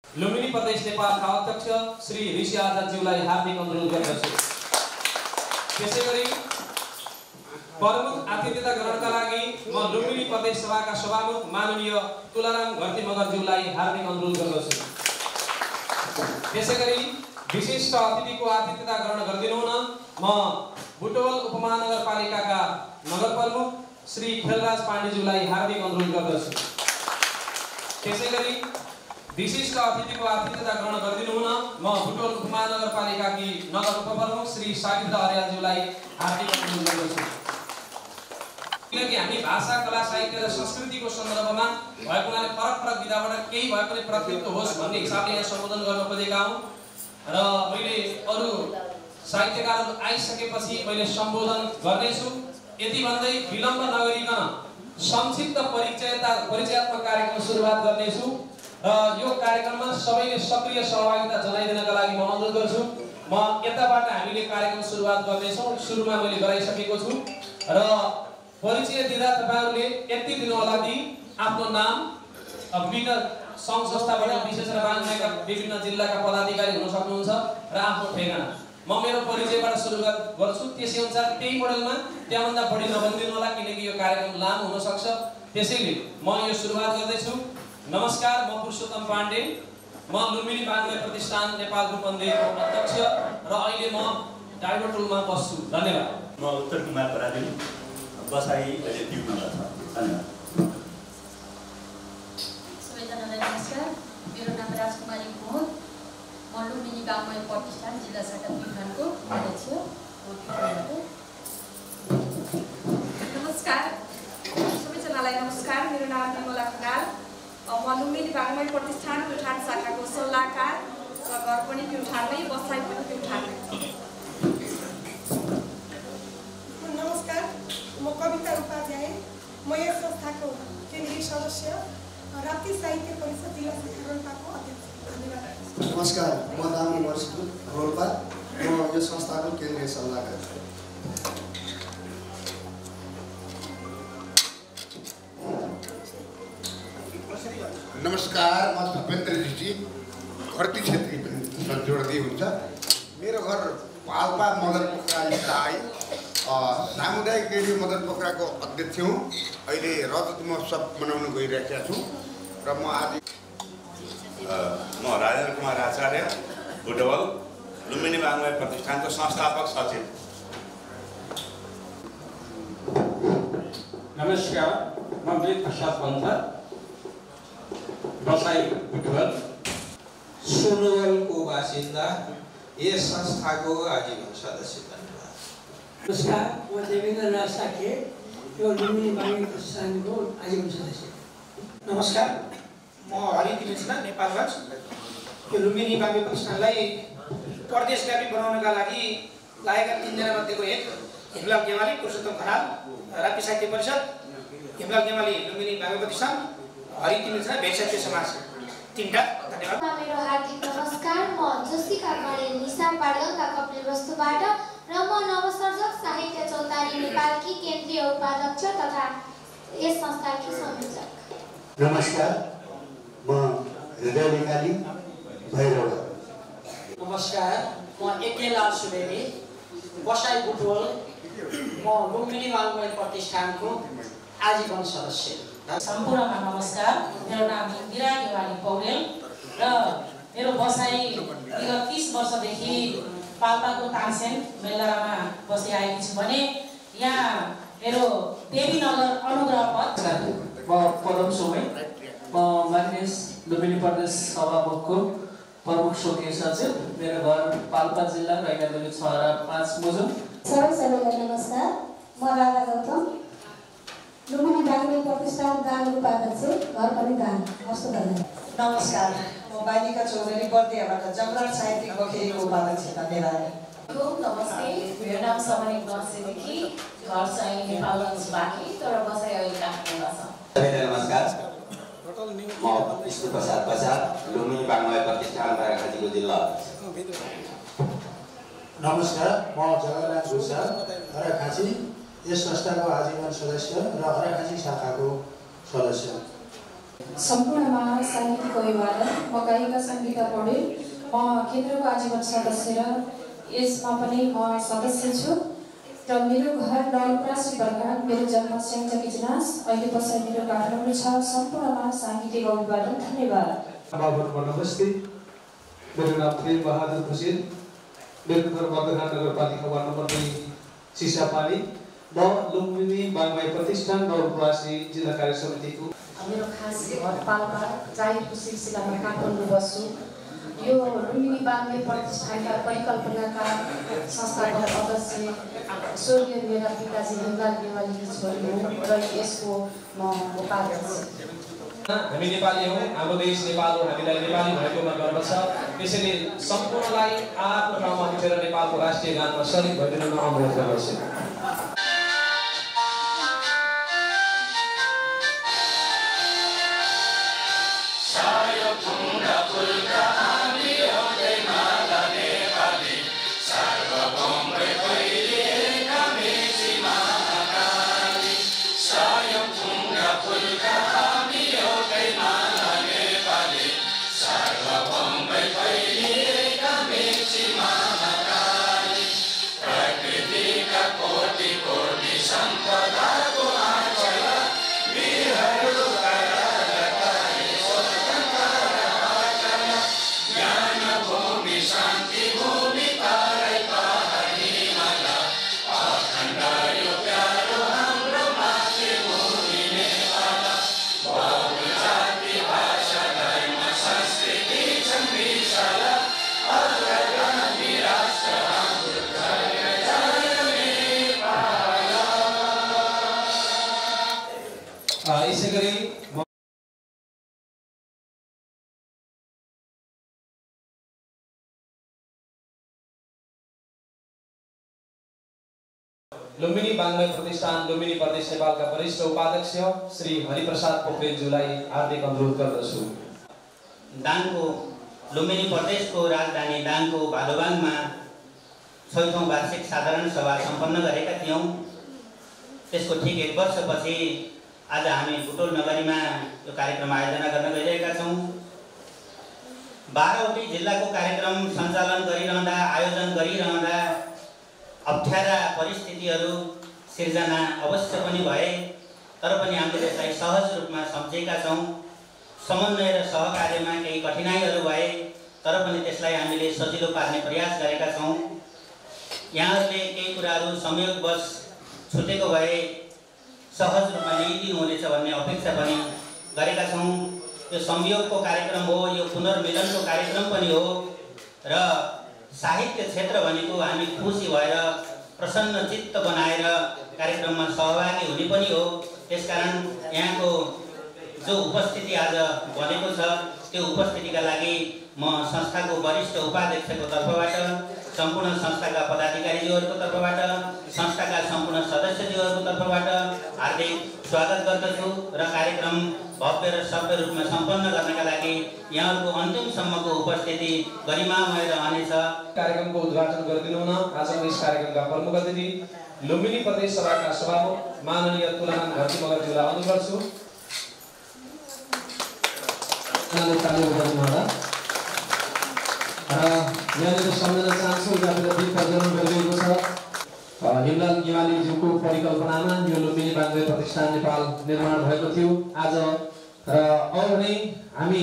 लुम्बिनी प्रदेश नेपालका अध्यक्ष श्री ऋषि आचार्यज्यूलाई हार्दिक अनुरोध गर्दछु। त्यसैगरी प्रमुख आतिथ्यता ग्रहणका लागि म लुम्बिनी प्रदेश सभाका सभामुख माननीय तुलाराम घरती मगरज्यूलाई हार्दिक अनुरोध गर्दछु। त्यसैगरी विशिष्ट अतिथिको आतिथ्यता ग्रहण गरिदिनु हुन म बुटवल उपमहानगरपालिकाका नगर प्रमुख श्री खेलराज पाण्डेज्यूलाई हार्दिक अनुरोध गर्दछु। त्यसैगरी विशिष्ट अतिथिको आतिथ्यता ग्रहण गरिदिनु हुन म बुटवल उपमहानगरपालिकाकी नगर उपप्रमुख श्री सागिता अर्यालज्यूलाई हार्दिक अनुरोध गर्दछु। किनकि हामी भाषा, कला, साहित्य र संस्कृतिको सन्दर्भमा भएको हुनाले फरक विधाबाट केही भए पनि प्रतिनिधित्व होस् भन्ने हिसाबले यहाँ सम्बोधन गर्न खोजेका हौं र मैले अरु साहित्यकारहरू आइसकेपछि मैले सम्बोधन गर्नेछु। यति भन्दै विलम्ब नगरिकन संक्षिप्त परिचयात्मक कार्यक्रम सुरुवात गर्नेछु र यो कार्यक्रममा सबैले सक्रिय सहभागिता जनाइदिनका लागि म अनुरोध गर्छु। म यताबाट हामीले कार्यक्रम सुरुवात गर्नेछौं। सुरुमा मैले गराइसकेको छु र परिचय दिँदा तपाईहरुले यति दिनु होला कि आफ्नो नाम, विभिन्न संघ संस्थाबाट विशेष र बागमतीका विभिन्न जिल्लाका पदाधिकारी हुन सक्नुहुन्छ र आफ्नो ठेगाना। म मेरो परिचयबाट सुरुवात गर्छु, त्यसै अनुसार त्यही मोडलमा त्यहाँभन्दा बढी नभनिदिनु होला किनकि यो कार्यक्रम लामो हुन सक्छ। त्यसैले म यो सुरुवात गर्दैछु। नमस्कार, म पुरुषोत्तम पाण्डे, म लुम्बिनी बागमती प्रतिष्ठान नेपाल रूपन्देहीको अध्यक्ष र अहिले म ड्राइभर टुलमा बस्छु। धन्यवाद। म उत्तर कुमार पराजुली, बसाई अहिले ट्युबमा छ। धन्यवाद। सबैजनालाई नमस्कार, मेरो नाम राजकुमारी मोहन, म लुम्बिनी बागमती प्रतिष्ठान जिल्ला शाखा प्युठानको अध्यक्ष हो। नमस्कार सबैजनालाई नमस्कार, मेरो नाम विमला खनाल, म लुम्बिनी बागमती प्रतिष्ठान प्युठान शाखाको सल्लाहकार र घर पनि प्युठानमै, बसाइ पनि प्युठानमै। नमस्कार, म कविता उपाध्याय, म यस संस्थाको केन्द्रीय सदस्य, राप्ती साहित्य परिषद जिल्ला शाखा रोल्पाको अध्यक्ष। धन्यवाद। नमस्कार, म दामी मर्सिदुल रोल्पा, म यस संस्थाको केन्द्रीय सल्लाहकार। नमस्कार, म भूपेन्द्र ऋषि, घरती क्षेत्री जोड्दै हुन्छ। मेरो घर पाल्पा मदन पोखरा आई, सामुदायिक रेडियो मदन पोखराको अध्यक्ष हुँ। अहिले रजत महोत्सव मनाउन गइरहेका छौँ र म आज म राजेन्द्र कुमार आचार्य, बुटवल, लुम्बिनी बागमती प्रतिष्ठानको संस्थापक सचिव। नमस्कार, म वेद प्रसाद पन्त, बसाई बुटवल, सुनवलको बासिन्दा, यस संस्थाको आजीवन सदस्य। धन्यवाद। नमस्कार, म देवेन्द्र राज साके, यो लुम्बिनी बागमती प्रतिष्ठानको आजीवन सदस्य। नमस्कार, म हरिति मिश्र, नेपालगञ्ज, यो लुम्बिनी बागमती प्रतिष्ठानलाई प्रदेशव्यापी बनाउनका लागि लागेका 3 जना मध्येको एक हिमलाल गेवाली, पुरुषोत्तम खनाल, राप्ती साहित्य परिषद, हिमलाल गेवाली लुम्बिनी बागमती प्रतिष्ठान, हरिति मिश्र भेषात्य समाज, 3टा। धन्यवाद। मेरो हार्दिक नमस्कार, म जोशिका कणेल, निशान पाडगलका कपिलवस्तुबाट र म नवसर्जक साहित्य चौतारी नेपालकी केन्द्रीय उपाध्यक्ष तथा यस संस्थाकी संयोजक। नमस्कार, म हृदय निकाली, भैरव। नमस्कार, म एकेलाल सुवेदी, बसाई बुटवल, म लुम्बिनी बागमती प्रतिष्ठानको आजीवन सदस्य। सम्पूर्णमा नमस्कार, मेरो नाम इन्दिरा गेवाली पौडेल र मेरो बसाई विगत 30 वर्षदेखि पाल्पाको तानसेन मेलामा बसी आएकी छु भने यहाँ मेरो देवीनगर अनुग्रह पद। म पदम सोमै, म माग्नेस लुम्बिनी प्रदेश सभामुखको प्रमुख स्वकीय सचिव। मेरो घर पाल्पा जिल्ला रैगादुली 6 र 5 मुजुम। सबैलाई नमस्कार, म राधा गौतम, लुम्बिनी बागमती प्रतिष्ठान दान उपाध्यक्ष, घर पनि दान। हस्त धन्यवाद। नमस्कार, म बालिका चौधरी बर्दियाबाट जमराट साहित्यिक बखेरीको उपाध्यक्ष। धन्यवाद। नमस्ते, मेरो नाम समनिक नर्सेदेखि, घर चाहिँ नेपालगञ्ज बाँकी तर बसाइ अहिले काठमाडौँमा छ। सबैलाई नमस्कार, म विष्णु प्रसाद प्रसाद, लुम्बिनी बागमती प्रतिष्ठान रायगञ्जको जिल्ला अध्यक्ष। नमस्कार, म जगन्नाथ भूषाल, हराखाँची, यस संस्थाको आजीवन सदस्य र हराखाँची शाखाको सदस्य। सम्पूर्णमा साहित्यिक अभिवादन। म गायिका सङ्गीता पौडेल। म केन्द्रको आजीवन सदस्य र यसमा पनि म सदस्य छु र मेरो घर नवलपरासी बर्खाट, मेरो जन्म स्याङ्जा जिनास, अहिले बसाइ मेरो काठमाडौँ छ। सम्पूर्णमा साहित्यिक अभिवादन। धन्यवाद। मेरो नाम प्रेम बहादुर भुजेल। मेरो घर बर्दघाट नगरपालिका वार्ड नम्बर 2 चिसापानी। म लुम्बिनी बागमाई प्रतिष्ठान नवलपरासी जिल्ला कार्य समितिको। मेरो खास घर पाल्पा जाहिरको सिलसिलामा काठमाडौँ बस्छु। यो लुम्बिनी बागमाई प्रतिष्ठानका परिकल्पनाकार संस्थापक अध्यक्ष स्वर्गीय मेरा पिताजी हिमलाल गेवालीकी छोरी हुँ र यसको म उपाध्यक्ष। हामी नेपाली हौँ, हाम्रो देश नेपाल हो, हामीलाई नेपाली भएकोमा गर्व छ। त्यसैले सम्पूर्णलाई आफ्नो ठाउँमा उठेर नेपालको राष्ट्रिय गानमा सरिक भइदिन अनुरोध गर्दछु। लुम्बिनी बागमाई प्रतिष्ठान लुम्बिनी प्रदेश नेपालका वरिष्ठ उपाध्यक्ष श्री हरिप्रसाद पोखरेलज्यूलाई हार्दिक अनुरोध गर्दछु। दाङको लुम्बिनी प्रदेशको राजधानी दाङको भालुबाङमा 6औं वार्षिक साधारण सभा सम्पन्न गरेका थियौँ। त्यसको ठिक 1 वर्षपछि आज हामी बुटोल नगरीमा यो कार्यक्रम आयोजना गर्न गइरहेका छौँ। 12वटै जिल्लाको कार्यक्रम सञ्चालन गरिरहँदा, आयोजन गरिरहँदा अप्ठ्यारा परिस्थितिहरू सिर्जना अवश्य पनि भए, तर पनि हामीले त्यसलाई सहज रूपमा सम्झेका छौँ। समन्वय र सहकार्यमा केही कठिनाइहरू भए, तर पनि त्यसलाई हामीले सजिलो पार्ने प्रयास गरेका छौँ। यहाँहरूले केही कुराहरू संयोगवश छुटेको भए सहज रूपमा ल्याइदिनु हुनेछ भन्ने अपेक्षा पनि गरेका छौँ। यो संयोगको कार्यक्रम हो, यो पुनर्मिलनको कार्यक्रम पनि हो र साहित्य क्षेत्र भनेको हामी खुसी भएर प्रसन्न चित्त बनाएर कार्यक्रममा सहभागी हुने पनि हो। त्यसकारण यहाँको जो उपस्थिति आज बनेको छ त्यो उपस्थितिका लागि म संस्थाको वरिष्ठ उपाध्यक्षको तर्फबाट, सम्पूर्ण संस्थाका पदाधिकारीज्यूहरूको तर्फबाट, संस्थाका सम्पूर्ण सदस्यज्यूहरूको तर्फबाट हार्दिक स्वागत गर्दछु र कार्यक्रम भव्य र सभ्य रूपमा सम्पन्न गर्नका लागि यहाँहरूको अन्तिमसम्मको उपस्थिति गरिमामय रहनेछ। कार्यक्रमको उद्घाटन गरिदिनु हुन आजको यस कार्यक्रमका प्रमुख अतिथि लुम्बिनी प्रदेश सभाका सभामुख माननीय तुलाराम घरती मगरज्यूलाई अनुरोध गर्छु। यहाँनिर सम्झन चाहन्छु यहाँनिर दीप प्रज्वलन गरिएको छ। हिमलाल गेवालीज्यूको परिकल्पनामा यो लुम्बिनी बागमाई प्रतिष्ठान नेपाल निर्माण भएको थियो। आज र अब नै हामी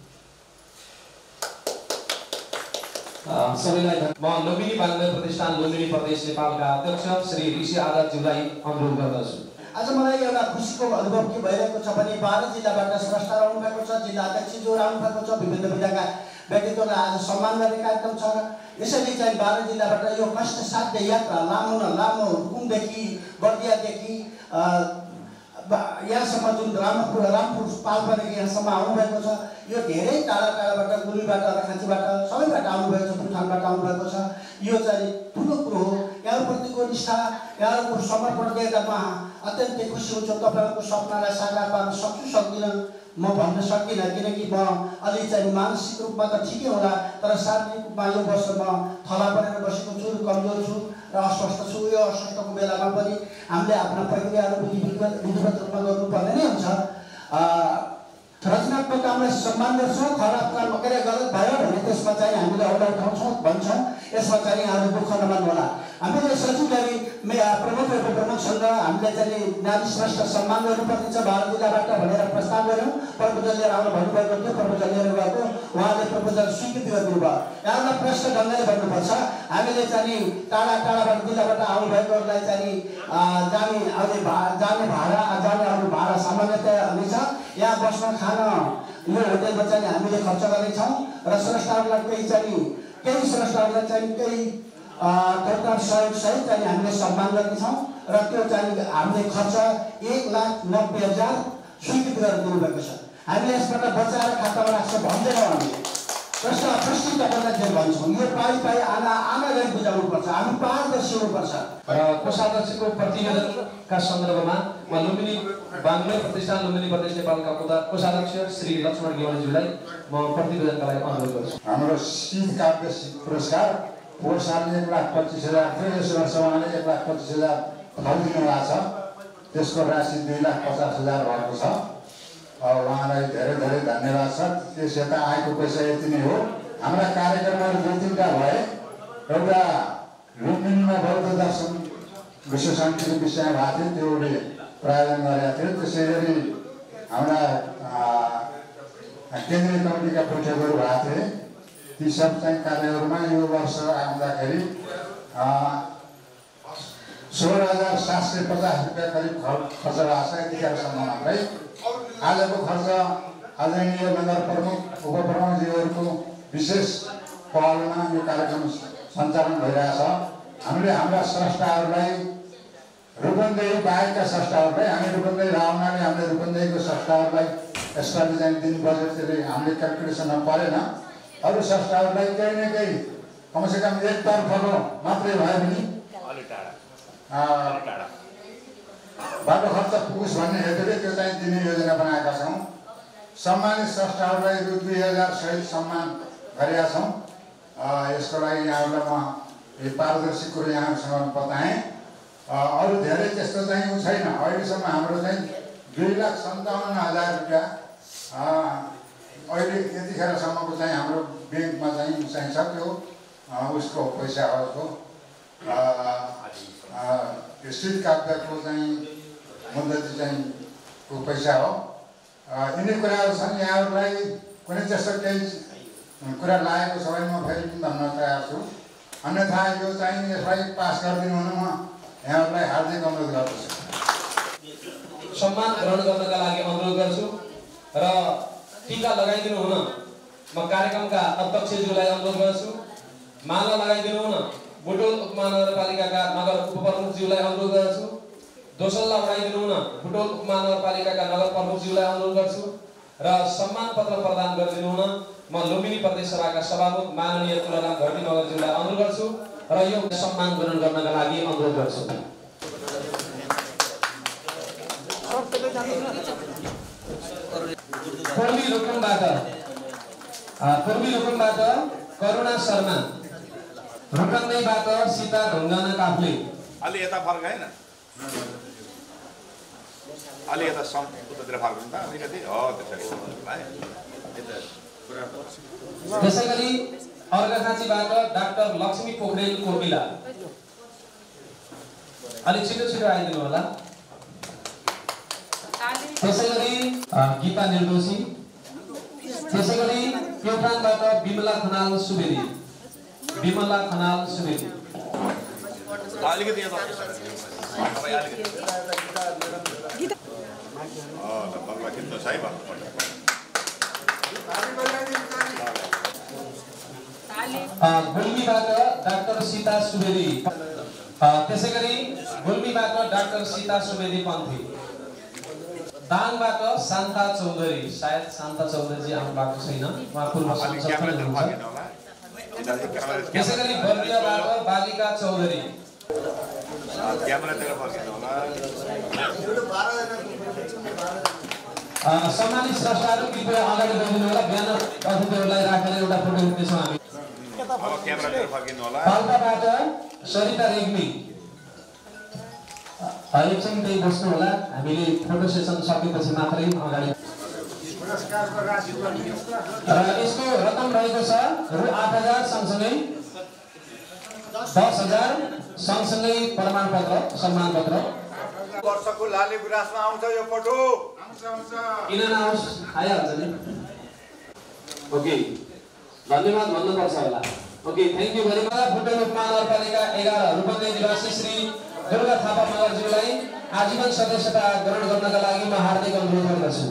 सबैलाई म लुम्बिनी बागमाई प्रतिष्ठान लुम्बिनी प्रदेश नेपालका अध्यक्ष श्री ऋषि आजादज्यूलाई अनुरोध गर्दछु। आज मलाई एउटा खुसीको अनुभव के भइरहेको छ भने 12 जिल्लाबाट स्रष्टा आउनु भएको छ, जिल्ला अध्यक्षज्यू आउनु भएको छ, विभिन्न विधाका व्यक्तित्वलाई आज सम्मान गर्ने कार्यक्रम छ। यसैले चाहिँ 12 जिल्लाबाट यो कष्टसाध्य यात्रा लामो न लामो रुकुमदेखि बर्दियादेखि यहाँसम्म जुन रामपुर पाल्पादेखि यहाँसम्म आउनुभएको छ, यो धेरै टाढा टाढाबाट गुल्मीबाट राखाँचीबाट सबैबाट आउनुभएको छ, पुठानबाट आउनुभएको छ। यो चाहिँ ठुलो कुरो हो। यहाँप्रतिको निष्ठा, यहाँहरूको समर्पण देख्दा म अत्यन्तै खुसी हुन्छु। तपाईँहरूको सपनालाई साकार पार्न सक्छु सक्दिनँ म भन्न सक्दिनँ, किनकि म अलि चाहिँ मानसिक रूपमा त ठिकै होला, तर शारीरिक रूपमा यो वर्ष म थला परेर बसेको छु, कमजोर छु र अस्वस्थ छु। यो अस्वस्थको बेलामा पनि हामीले आफ्ना प्रक्रियाहरू विधिवत रूपमा गर्नुपर्ने नै हुन्छ। र सकारात्मक कामलाई सम्मान गर्छौँ, खराब काम गलत भयो भने त्यसमा चाहिँ हामीले औँला उठाउँछौँ भन्छौँ। यसमा चाहिँ यहाँहरू दुःख नमान्नु होला। हामीले सचिव गरी प्रमुख उपप्रमुखसँग हामीले चाहिँ नारी श्रेष्ठ सम्मान गर्नुपर्नेछ भारत जिल्लाबाट भनेर प्रस्ताव गऱ्यौँ। प्रपोजल लिएर आउनु भन्नुभएको थियो, प्रपोजल लिएर गएको उहाँले प्रपोजल स्वीकृति गरिदिनु भयो। यहाँलाई प्रश्न ढङ्गले भन्नुपर्छ। हामीले चाहिँ टाढाबाट जिल्लाबाट आउनुभएकोहरूलाई चाहिँ जाने भाडा सामान्यतया हुनेछ। यहाँ बस्न खान यो होटेलमा चाहिँ हामीले खर्च गर्नेछौँ र स्रष्टाहरूलाई केही स्रष्टाहरूलाई चाहिँ केही सरकार सहयोग सहित चाहिँ हामीले सम्मान गर्नेछौँ र त्यो चाहिँ हामीले खर्च 1,90,000 स्वीकृति गरेर दिनुभएको छ। हामीले यसबाट बचाएर खातामा राख्छौँ भन्दैनौँ। हामीले प्रश्न तपाईँलाई जे भन्छौँ यो पाइ आना गरी बुझाउनुपर्छ। हामी पारदर्शी हुनुपर्छ। र कोषाध्यक्षको प्रतिवेदनका सन्दर्भमा म लुम्बिनी बाङ्गै प्रतिष्ठान लुम्बिनी प्रदेश नेपालका कोषाध्यक्ष श्री लक्ष्मण गेवालीज्यूलाई म प्रतिवेदनका लागि अनुरोध गर्छु। हाम्रो शीत काव्य पुरस्कार पोहोर सालले 1,25,000 थियो। यस वर्ष उहाँले 1,25,000 थपिदिनु भएको छ। त्यसको राशि 2,50,000 भएको छ। उहाँलाई धेरै धेरै धन्यवाद छ। त्यस यता आएको पैसा यति नै हो। हाम्रा कार्यक्रमहरू 2-3टा भए। एउटा लुम्बिनीमा बौद्ध दर्शन विश्व शान्तिको विषय भएको थियो, त्यो उसले प्रायोजन गरेका थियो। त्यसै गरी हाम्रा केन्द्रीय कमिटीका बैठकहरू भएको थिए। ती सब चाहिँ कार्यहरूमा यो वर्ष आउँदाखेरि 16,750 रुपियाँ करिब खर्च भएको छ। यतिखेरसम्म मात्रै आजको खर्च आदरणीय नगर प्रमुख उपप्रमुखज्यूहरूको विशेष पहलमा यो कार्यक्रम सञ्चालन भइरहेछ। हामीले हाम्रा स्रष्टाहरूलाई रूपन्देही बाहेकका स्रष्टाहरूलाई हामी रूपन्देही रावनाले हामीले रूपन्देहीको स्रष्टाहरूलाई यसपालि चाहिँ दिन बजेट त्यसले हामीले क्यालकुलेसनमा परेन। अरू स्रष्टाहरूलाई केही न केही कमसेकम एकतर्फको मात्रै भयो भने बाटो खर्च पुगोस् भन्ने हेतुले त्यो चाहिँ दिने योजना बनाएका छौँ। सम्मानित स्रष्टाहरूलाई रु 2,000 सहित सम्मान गरेका छौँ। यसको लागि यहाँहरूलाई म पारदर्शी कुरो यहाँहरूसँग बताएँ। अरू धेरै त्यस्तो चाहिँ उ छैन। अहिलेसम्म हाम्रो चाहिँ 2,57,000 रुपियाँ अहिले यतिखेरसम्मको चाहिँ हाम्रो ब्याङ्कमा चाहिँ छ। त्यो उसको पैसा हो। यो शीत काव्यको चाहिँ मुद्दती चाहिँ को पैसा हो। यिनी कुराहरू छन्। यहाँहरूलाई कुनै त्यस्तो केही कुरा लागेको छ भने म फेरि भन्न तयार छु। अन्यथा यो चाहिँ यसलाई पास गरिदिनु हुन म यहाँहरूलाई हार्दिक अनुरोध गर्दछु। सम्मान ग्रहण गर्नका लागि अनुरोध गर्छु र टीका लगाइदिनु हुन म कार्यक्रमका अध्यक्षज्यूलाई अनुरोध गर्छु। माला लगाइदिनु हुन बुटोल उपमहानगरपालिकाका नगर उपप्रमुखज्यूलाई अनुरोध गर्छु। दोसल्ला उडाइदिनु हुन बुटोल उपमहानगरपालिकाका नगर प्रमुखज्यूलाई अनुरोध गर्छु र सम्मान पत्र प्रदान गरिदिनु हुन म लुम्बिनी प्रदेश सभाका सभामुख माननीय तुलाराम घरती मगरज्यूलाई अनुरोध गर्छु र यो सम्मान ग्रहण गर्नका लागि अनुरोध गर्छु। पूर्वी रुकुमबाट करुणा शर्मा, रुकन्दैबाट सीता ढुङ्गाना काफ्ले। अलि यता फर्क हैन, अलि यता उतातिर फर्क हुन्छ अलिकति हो त्यसरी। त्यसैगरी अर्घाखाँचीबाट डाक्टर लक्ष्मी पोखरेल कोर्मिला, अलिक छिटो आइदिनु होला। त्यसैगरी गीता निर्दोषी, त्यसैगरी प्युठानबाट विमला खनाल सुवेदी, विमला खनाल सुवेदी। अलिकति यहाँ गुल्मीबाट डाक्टर सीता सुवेदी, त्यसैगरी गुल्मीबाट डाक्टर सीता सुवेदी पन्थी। दाङबाट शान्ता चौधरी, सायद शान्ता चौधरीजी आउनु भएको छैन, उहाँ पूर्व सांसद हुनुहुन्छ। त्यसैगरी बर्दियाबाट बालिका चौधरी। सम्मानित स्रष्टाहरू कृपया अगाडि बढिदिनु होला। बिहान अतिथिहरूलाई राखेर एउटा फोटो खिच्नेछौँ हामी। पाल्पाबाट सरिता रेग्मी, एकछिन त्यही बस्नु होला, हामीले फोटो सेसन सकेपछि मात्रै अगाडि। यसको रकम रहेको छ रु 8,000 सँगसँगै 10,000 सँगसँगै प्रमाणपत्र सम्मान पत्र। वर्षको लाली गुराँसमा आउँछ यो फोटो। किन नआओस्, आइहाल्छ नि। ओके, धन्यवाद भन्नुपर्छ होला। Okay, thank you very much. Butwal उपमहानगरपालिका 11 रूपन्देही निवासी श्री दुर्गा थापा मगरज्यूलाई आजीवन सदस्यता ग्रहण गर्नका लागि म हार्दिक अनुरोध गर्दछु।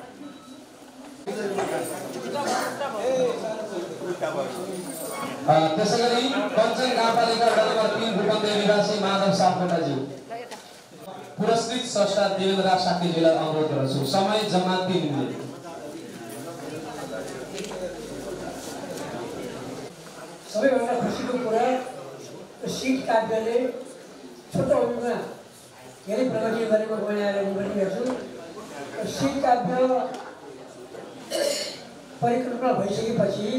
त्यसैगरी कञ्चन गाउँपालिका वडा नम्बर 3 रूपन्देही निवासी माधव सापकोटाज्यू पुरस्कृत स्रष्टा देवेन्द्र साक्यज्यूलाई अनुरोध गर्दछु। समय जम्मा 3 मिनेट। सबैभन्दा खुसीको कुरा सिट काव्यले छोटो उमेरमा धेरै प्रगति गरेको बनाएर पनि हेर्छु। सिट काव्य परिकल्पना भइसकेपछि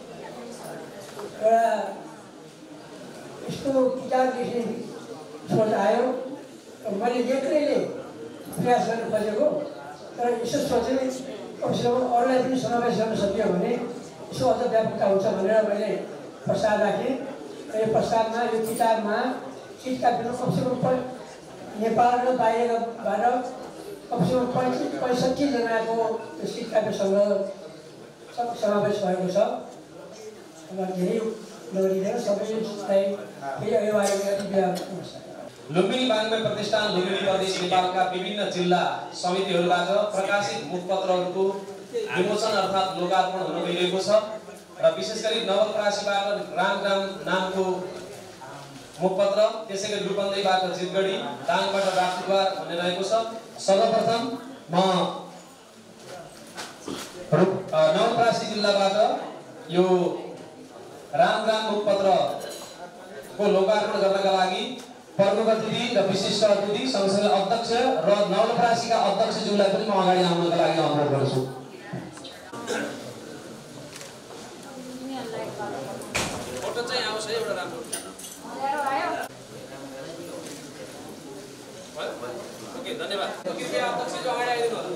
एउटा यस्तो किताब लेख्ने सोच आयो। मैले एक्लैले प्रयास गर्न खोजेको, तर यसो सोचेँ कमसेकम अरूलाई पनि समावेश गर्न सकियो भने यसो अझ व्यापकता हुन्छ भनेर मैले प्रस्ताव राखेँ। र यो प्रस्तावमा यो किताबमा सिट काव्यमा कमसेकम नेपाल र बाहिरबाट कमसेकम 65 जनाको सिट काव्य सङ्ग्रह समावेश भएको छ। धेरै नगरिँदैन सबैलाई फेरि लुम्बिनी वाङ्मय प्रतिष्ठान लुम्बिनी प्रदेश नेपालका विभिन्न जिल्ला समितिहरूबाट प्रकाशित मुखपत्रहरूको विमोचन अर्थात् लोकार्पण हुन गइरहेको छ। र विशेष गरी नवलपरासीबाट राम नामको मुखपत्र, त्यसैगरी रूपन्देहीबाट जितगढी, दाङबाट राजद्वार भन्ने रहेको छ। सर्वप्रथम म नवलपरासी जिल्लाबाट यो राम मुखपत्रको लोकार्पण गर्नका लागि प्रमुख अतिथि र विशिष्ट अतिथि सँगसँगै अध्यक्ष र नवलपरासीका अध्यक्षज्यूलाई पनि म अगाडि आउनका लागि अनुरोध गर्छु। फोटो चाहिँ आओस् है एउटा राम्रो। ओके, धन्यवाद। कृपया अध्यक्षज्यू अगाडि आइदिनु होला।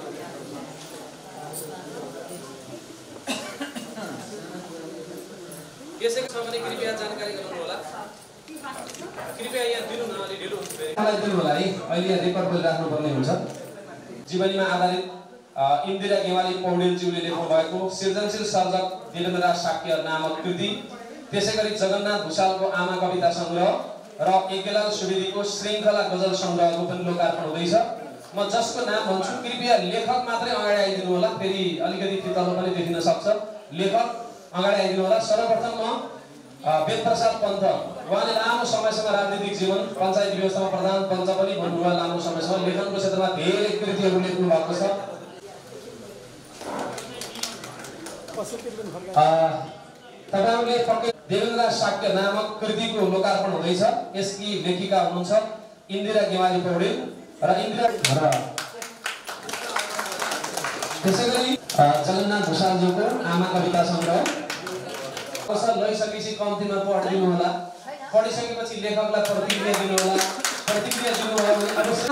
यसैको छ भने कृपया जानकारी गराउनु होला। कृपया यहाँ दिनु न, अलि ढिलो हुन्छ फेरि। मलाई दिनु होला है, अहिले यहाँ रेकर्ड गरिराख्नु पर्ने हुन्छ। जीवनीमा आधारित इन्दिरा गेवाली पौडेलज्यूले लेख्नु भएको सृजनशील सर्जक देवेन्द्र साक्य नामक कृति, त्यसैगरी जगन्नाथ भुषालको आमा कविता सङ्ग्रह र एकेलाल सुवेदीको श्रृङ्खला गजल सङ्ग्रहको पनि लोकार्पण हुँदैछ। म जसको नाम भन्छु कृपया लेखक मात्रै अगाडि आइदिनु होला, फेरि अलिकति तल पनि देखिन सक्छ। लेखक अगाडि आइदिनु होला। सर्वप्रथम म वेदप्रसाद पन्त, उहाँले लामो समयसम्म राजनीतिक जीवन, पञ्चायत व्यवस्थामा प्रधान पञ्च पनि भन्नुभयो। लामो समयसम्म लेखनको क्षेत्रमा धेरै कृतिहरू लेख्नु भएको छ। तपाईहरुले पक्कै देवेन्द्र साक्य नामक कृतिको लोकार्पण हुँदैछ। यसकी लेखिका हुनुहुन्छ इन्दिरा गेवाली पौडेल र त्यसैगरी जगन्नाथ भुषालज्यूको आमा कविता सङ्ग्रह। कसरी लैसकेपछि कम्तीमा पढिदिनु होला, पढिसकेपछि लेखकलाई प्रतिक्रिया दिनु होला। प्रतिक्रिया दिनुभयो भने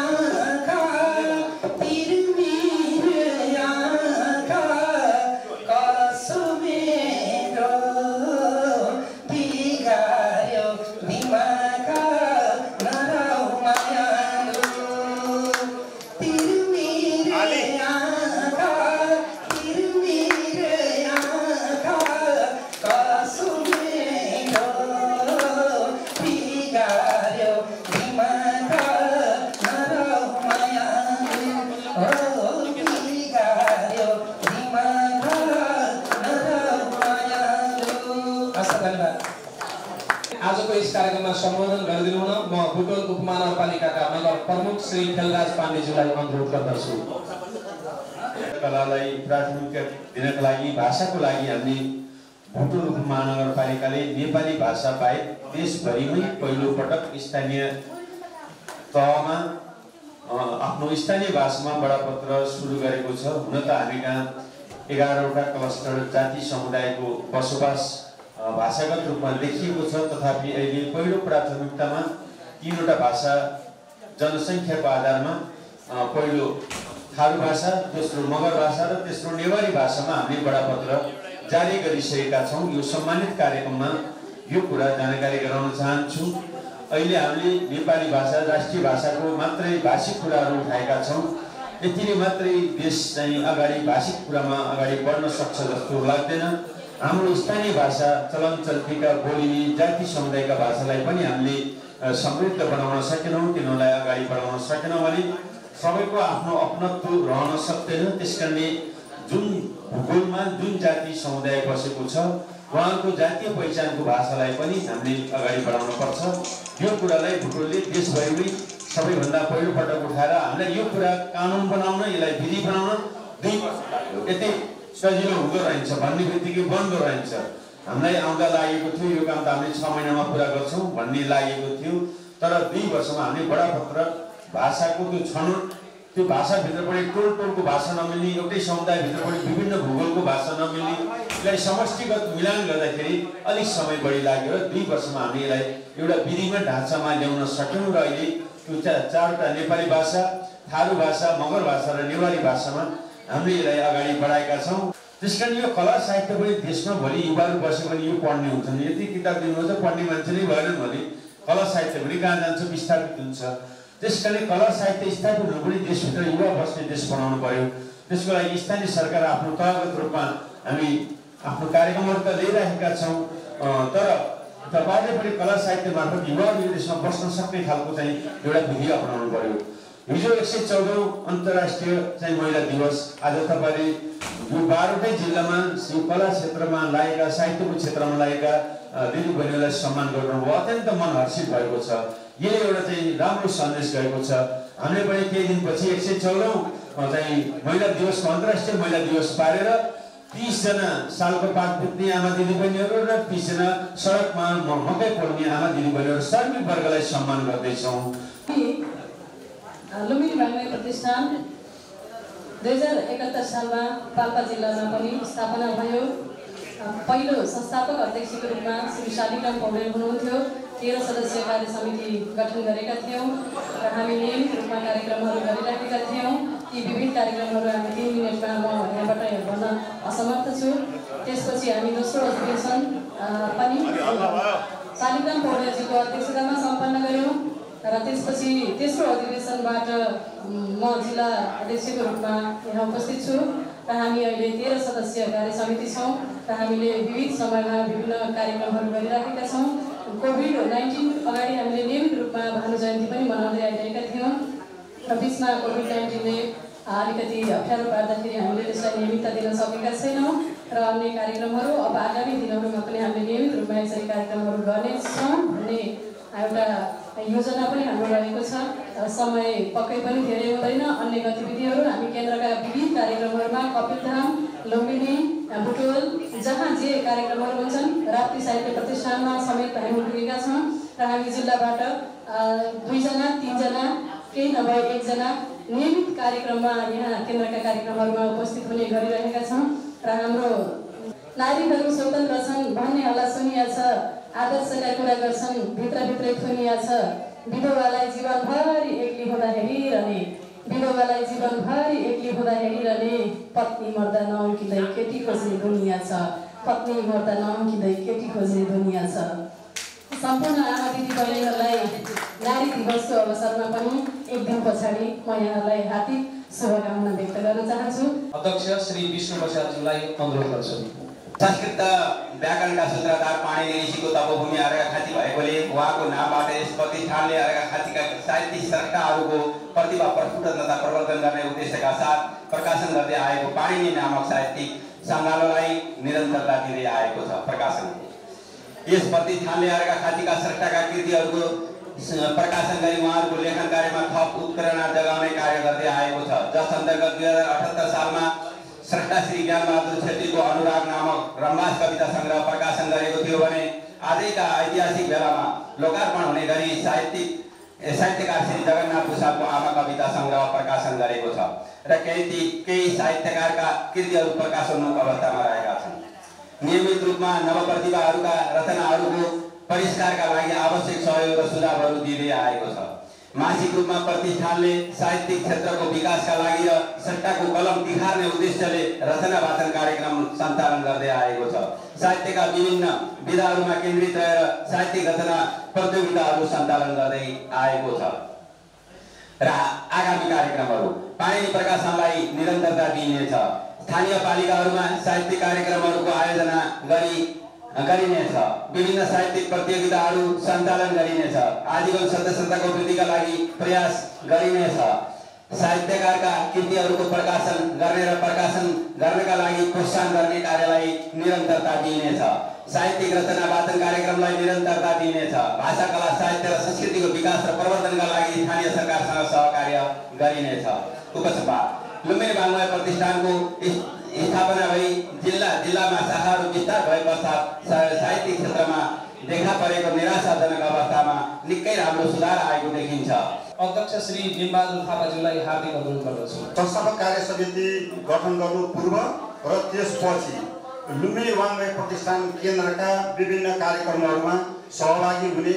आजको यस कार्यक्रममा सम्बोधन गरिदिनु हुन म बुटोल उपमहानगरपालिकाका नगर प्रमुख श्री खेलराज पाण्डेज्यूलाई अनुरोध गर्दछु। कलालाई प्राथमिकता दिनका लागि, भाषाको लागि हामीले बुटोल उपमहानगरपालिकाले नेपाली भाषा बाहेक देशभरिमै पहिलो पटक स्थानीय तहमा आफ्नो स्थानीय भाषामा बडापत्र सुरु गरेको छ। हुन त हामी कहाँ 11वटा क्लस्टर जाति समुदायको बसोबास भाषागत रूपमा लेखिएको छ, तथापि अहिले पहिलो प्राथमिकतामा 3वटा भाषा जनसङ्ख्याको आधारमा पहिलो थारू भाषा, दोस्रो मगर भाषा र तेस्रो नेवारी भाषामा हामीले बडापत्र जारी गरिसकेका छौँ। यो सम्मानित कार्यक्रममा यो कुरा जानकारी गराउन चाहन्छु। अहिले हामीले नेपाली भाषा राष्ट्रिय भाषाको मात्रै भाषिक कुराहरू उठाएका छौँ। यतिले मात्रै देश चाहिँ अगाडि भाषिक कुरामा अगाडि बढ्न सक्छ जस्तो लाग्दैन। हाम्रो स्थानीय भाषा, चलन चल्तीका बोलिने जाति समुदायका भाषालाई पनि हामीले समृद्ध बनाउन सकेनौँ, तिनीहरूलाई अगाडि बढाउन सकेनौँ भने सबैको आफ्नो अपनत्व रहन सक्दैन। त्यसकारणले जुन भूगोलमा जुन जाति समुदाय बसेको छ उहाँको जातीय पहिचानको भाषालाई पनि हामीले अगाडि बढाउन पर्छ। यो कुरालाई भूगोलले देशभरिमै सबैभन्दा पहिलोपटक उठाएर हामीलाई यो कुरा कानुन बनाउन, यसलाई विधि बनाउन 2 वर्ष लाग्यो। यति सजिलो हुँदो रहन्छ भन्ने बित्तिकै बन्द रहन्छ। हामीलाई आउँदा लागेको थियो यो काम त हामीले 6 महिनामा पुरा गर्छौँ भन्ने लागेको थियो, तर 2 वर्षमा हामीले बडापत्र भाषाको त्यो छनौट, त्यो भाषाभित्र पनि टोलको भाषा नमिल्ने, एउटै समुदायभित्र पनि विभिन्न भूगोलको भाषा नमिल्ने, यसलाई समष्टिगत मिलान गर्दाखेरि अलिक समय बढी लाग्यो र 2 वर्षमा हामीले यसलाई एउटा विधिमा ढाँचामा ल्याउन सक्यौँ र अहिले त्यो 4वटा नेपाली भाषा, थारू भाषा, मगर भाषा र नेवारी भाषामा हामीले यसलाई अगाडि बढाएका छौँ। त्यसकारण यो कला साहित्य पनि देशमा भोलि युवाहरू बस्यो भने यो पढ्ने हुन्छन्। यति किताब दिनुहुन्छ पढ्ने मान्छे नै भएन भने कला साहित्य पनि कहाँ जान्छ, विस्थापित हुन्छ। त्यसकारणले कला साहित्य स्थापित हुनु पनि देशभित्र युवा बस्ने देश बनाउनु पर्यो। त्यसको लागि स्थानीय सरकार आफ्नो तहगत रूपमा हामी आफ्नो कार्यक्रमहरू त ल्याइरहेका छौँ, तर तपाईँले पनि कला साहित्य मार्फत युवाहरू यो देशमा बस्न सक्ने खालको चाहिँ एउटा विधि अपनाउनु पर्यो। हिजो 114औं अन्तर्राष्ट्रिय चाहिँ महिला दिवस, आज तपाईँले यो 12वटै जिल्लामा यो कला क्षेत्रमा लागेका, साहित्यको क्षेत्रमा लागेका दिदीबहिनीलाई सम्मान गर्नुभयो। अत्यन्त मन हर्षित भएको छ। यसले एउटा चाहिँ राम्रो सन्देश गएको छ। हामीले पनि केही दिनपछि 114औं चाहिँ महिला दिवसको अन्तर्राष्ट्रिय महिला दिवस पारेर 30 जना सालको पात पुग्ने आमा दिदीबहिनीहरू र 30 जना सडकमा मकै पोल्ने आमा दिदीबहिनीहरू श्रमिक वर्गलाई सम्मान गर्दैछौँ। लुम्बिनी बागमती प्रतिष्ठान 2071 सालमा पाल्पा जिल्लामा पनि स्थापना भयो। पहिलो संस्थापक अध्यक्षको रूपमा श्री शालिग्राम पौडेल हुनुहुन्थ्यो। 13 सदस्यीय कार्य समिति गठन गरेका थियौँ र हामी नियमित रूपमा कार्यक्रमहरू गरिराखेका थियौँ। ती विभिन्न कार्यक्रमहरू हामी 3 मिनटमा म यहाँबाट भन्न असमर्थ छु। त्यसपछि हामी दोस्रो अधिवेशन पनि शालिग्राम पौडेलजीको अध्यक्षतामा सम्पन्न गऱ्यौँ र त्यसपछि तेस्रो अधिवेशनबाट म जिल्ला अध्यक्षको रूपमा यहाँ उपस्थित छु र हामी अहिले 13 सदस्यीय कार्य समिति छौँ र हामीले विविध समयमा विभिन्न कार्यक्रमहरू गरिराखेका छौँ। कोभिड-19 अगाडि हामीले नियमित रूपमा भानु जयन्ती पनि मनाउँदै आइरहेका थियौँ र बिचमा कोभिड-19ले अलिकति अप्ठ्यारो पार्दाखेरि हामीले त्यसलाई नियमितता दिन सकेका छैनौँ र अन्य कार्यक्रमहरू अब आगामी दिनहरूमा पनि हामीले नियमित रूपमा यसरी कार्यक्रमहरू गर्नेछौँ भन्ने एउटा योजना पनि हाम्रो रहेको छ। समय पक्कै पनि धेरै हुँदैन। अन्य गतिविधिहरू हामी केन्द्रका विविध कार्यक्रमहरूमा कपिलधाम, लुम्बिनी, बुटोल जहाँ जे कार्यक्रमहरू हुन्छन्, राप्ती साहित्य प्रतिष्ठानमा समेत हामी पुगेका छौँ र हामी जिल्लाबाट 2 जना, 3 जना, केही नभए 1 जना नियमित कार्यक्रममा यहाँ केन्द्रका कार्यक्रमहरूमा उपस्थित हुने गरिरहेका छौँ र हाम्रो नारीहरू स्वतन्त्र छन् भन्ने हल्ला सुनिया छ, आदर्शका कुरा गर्छन् भित्रभित्रै थुनिया छ, विधवालाई जीवनभरि एक्ली हुँदा हेरिरहने, विधवालाई जीवनभरि एक्ली हुँदा हेरिरहने, पत्नी मर्दा नअन्किँदै केटी खोज्ने दुनियाँ छ, पत्नी मर्दा नअन्किँदै केटी खोज्ने दुनियाँ छ। सम्पूर्ण आमा दिदी बहिनीहरूलाई नारी दिवसको अवसरमा पनि 1 दिन पछाडि म यहाँलाई हार्दिक शुभकामना व्यक्त गर्न चाहन्छु। अध्यक्ष श्री विष्णु प्रसादजीलाई अनुरोध गर्छु। संस्कृत व्याकरणका सूत्रधार पाणिनि ऋषिको तपोभूमि अर्घाखाँची भएकोले उहाँको नामबाट यस प्रतिष्ठानले अर्घाखाँचीका साहित्यिक स्रष्टाहरूको प्रतिभा प्रस्फुटन तथा प्रवर्धन गर्ने उद्देश्यका साथ प्रकाशन गर्दै आएको पाणिनि नामक साहित्यिक सङ्गालोलाई निरन्तरता दिँदै आएको छ। प्रकाशन यस प्रतिष्ठानले अर्घाखाँचीका स्रष्टाका कृतिहरूको प्रकाशन गरी उहाँहरूको लेखन कार्यमा थप उत्प्रेरणा जगाउने कार्य गर्दै आएको छ। जस अन्तर्गत 2078 सालमा स्रष्टा श्री ज्ञानबहादुर छेत्रीको अनुराग नामक रम्भास कविता सङ्ग्रह प्रकाशन गरेको थियो भने आजैका ऐतिहासिक बेलामा लोकार्पण हुने गरी साहित्यकार श्री जगन्नाथ भूषालको आमा कविता सङ्ग्रह प्रकाशन गरेको छ र केही साहित्यकारका कृतिहरू प्रकाशोन्मुख अवस्थामा रहेका छन्। नियमित रूपमा नवप्रतिभाहरूका रचनाहरूको परिष्कारका लागि आवश्यक सहयोग र सुझावहरू दिँदै आएको छ। मासिक रूपमा प्रतिष्ठानले साहित्यिक क्षेत्रको विकासका लागि र सट्टाको कलम तिखार्ने उद्देश्यले रचना वाचन कार्यक्रम सञ्चालन गर्दै आएको छ। साहित्यका विभिन्न विधाहरूमा केन्द्रित रहेर साहित्यिक रचना प्रतियोगिताहरू सञ्चालन गर्दै आएको छ। र आगामी कार्यक्रमहरू पाणिनि प्रकाशनलाई निरन्तरता दिइनेछ। स्थानीय पालिकाहरूमा साहित्यिक कार्यक्रमहरूको आयोजना गरिनेछ। विभिन्न साहित्यिक प्रतियोगिताहरू सञ्चालन गरिनेछ। आजीवन सदस्यताको वृद्धिका लागि प्रयास गरिनेछ। साहित्यकारका कृतिहरूको प्रकाशन गर्ने र प्रकाशन गर्नका लागि प्रोत्साहन गर्ने कार्यलाई निरन्तरता दिइनेछ। साहित्यिक रचना वाचन कार्यक्रमलाई निरन्तरता दिइनेछ। भाषा, कला, साहित्य र संस्कृतिको विकास र प्रवर्धनका लागि स्थानीय सरकारसँग सहकार्य गरिनेछ। उपसभा लुम्बिनी बाङ्मय प्रतिष्ठानको स्थापना भई जिल्लामा शाखाहरू विस्तार भए पश्चात साहित्यिक क्षेत्रमा देखा परेको निराशाजनक अवस्थामा निकै राम्रो सुधार आएको देखिन्छ। अध्यक्ष श्री भीमबहादुर थापाज्यूलाई हार्दिक अनुरोध गर्दछु। संस्थापक कार्य समिति गठन गर्नु पूर्व र त्यसपछि लुम्बिनी वाङ्मय प्रतिष्ठान केन्द्रका विभिन्न कार्यक्रमहरूमा सहभागी हुने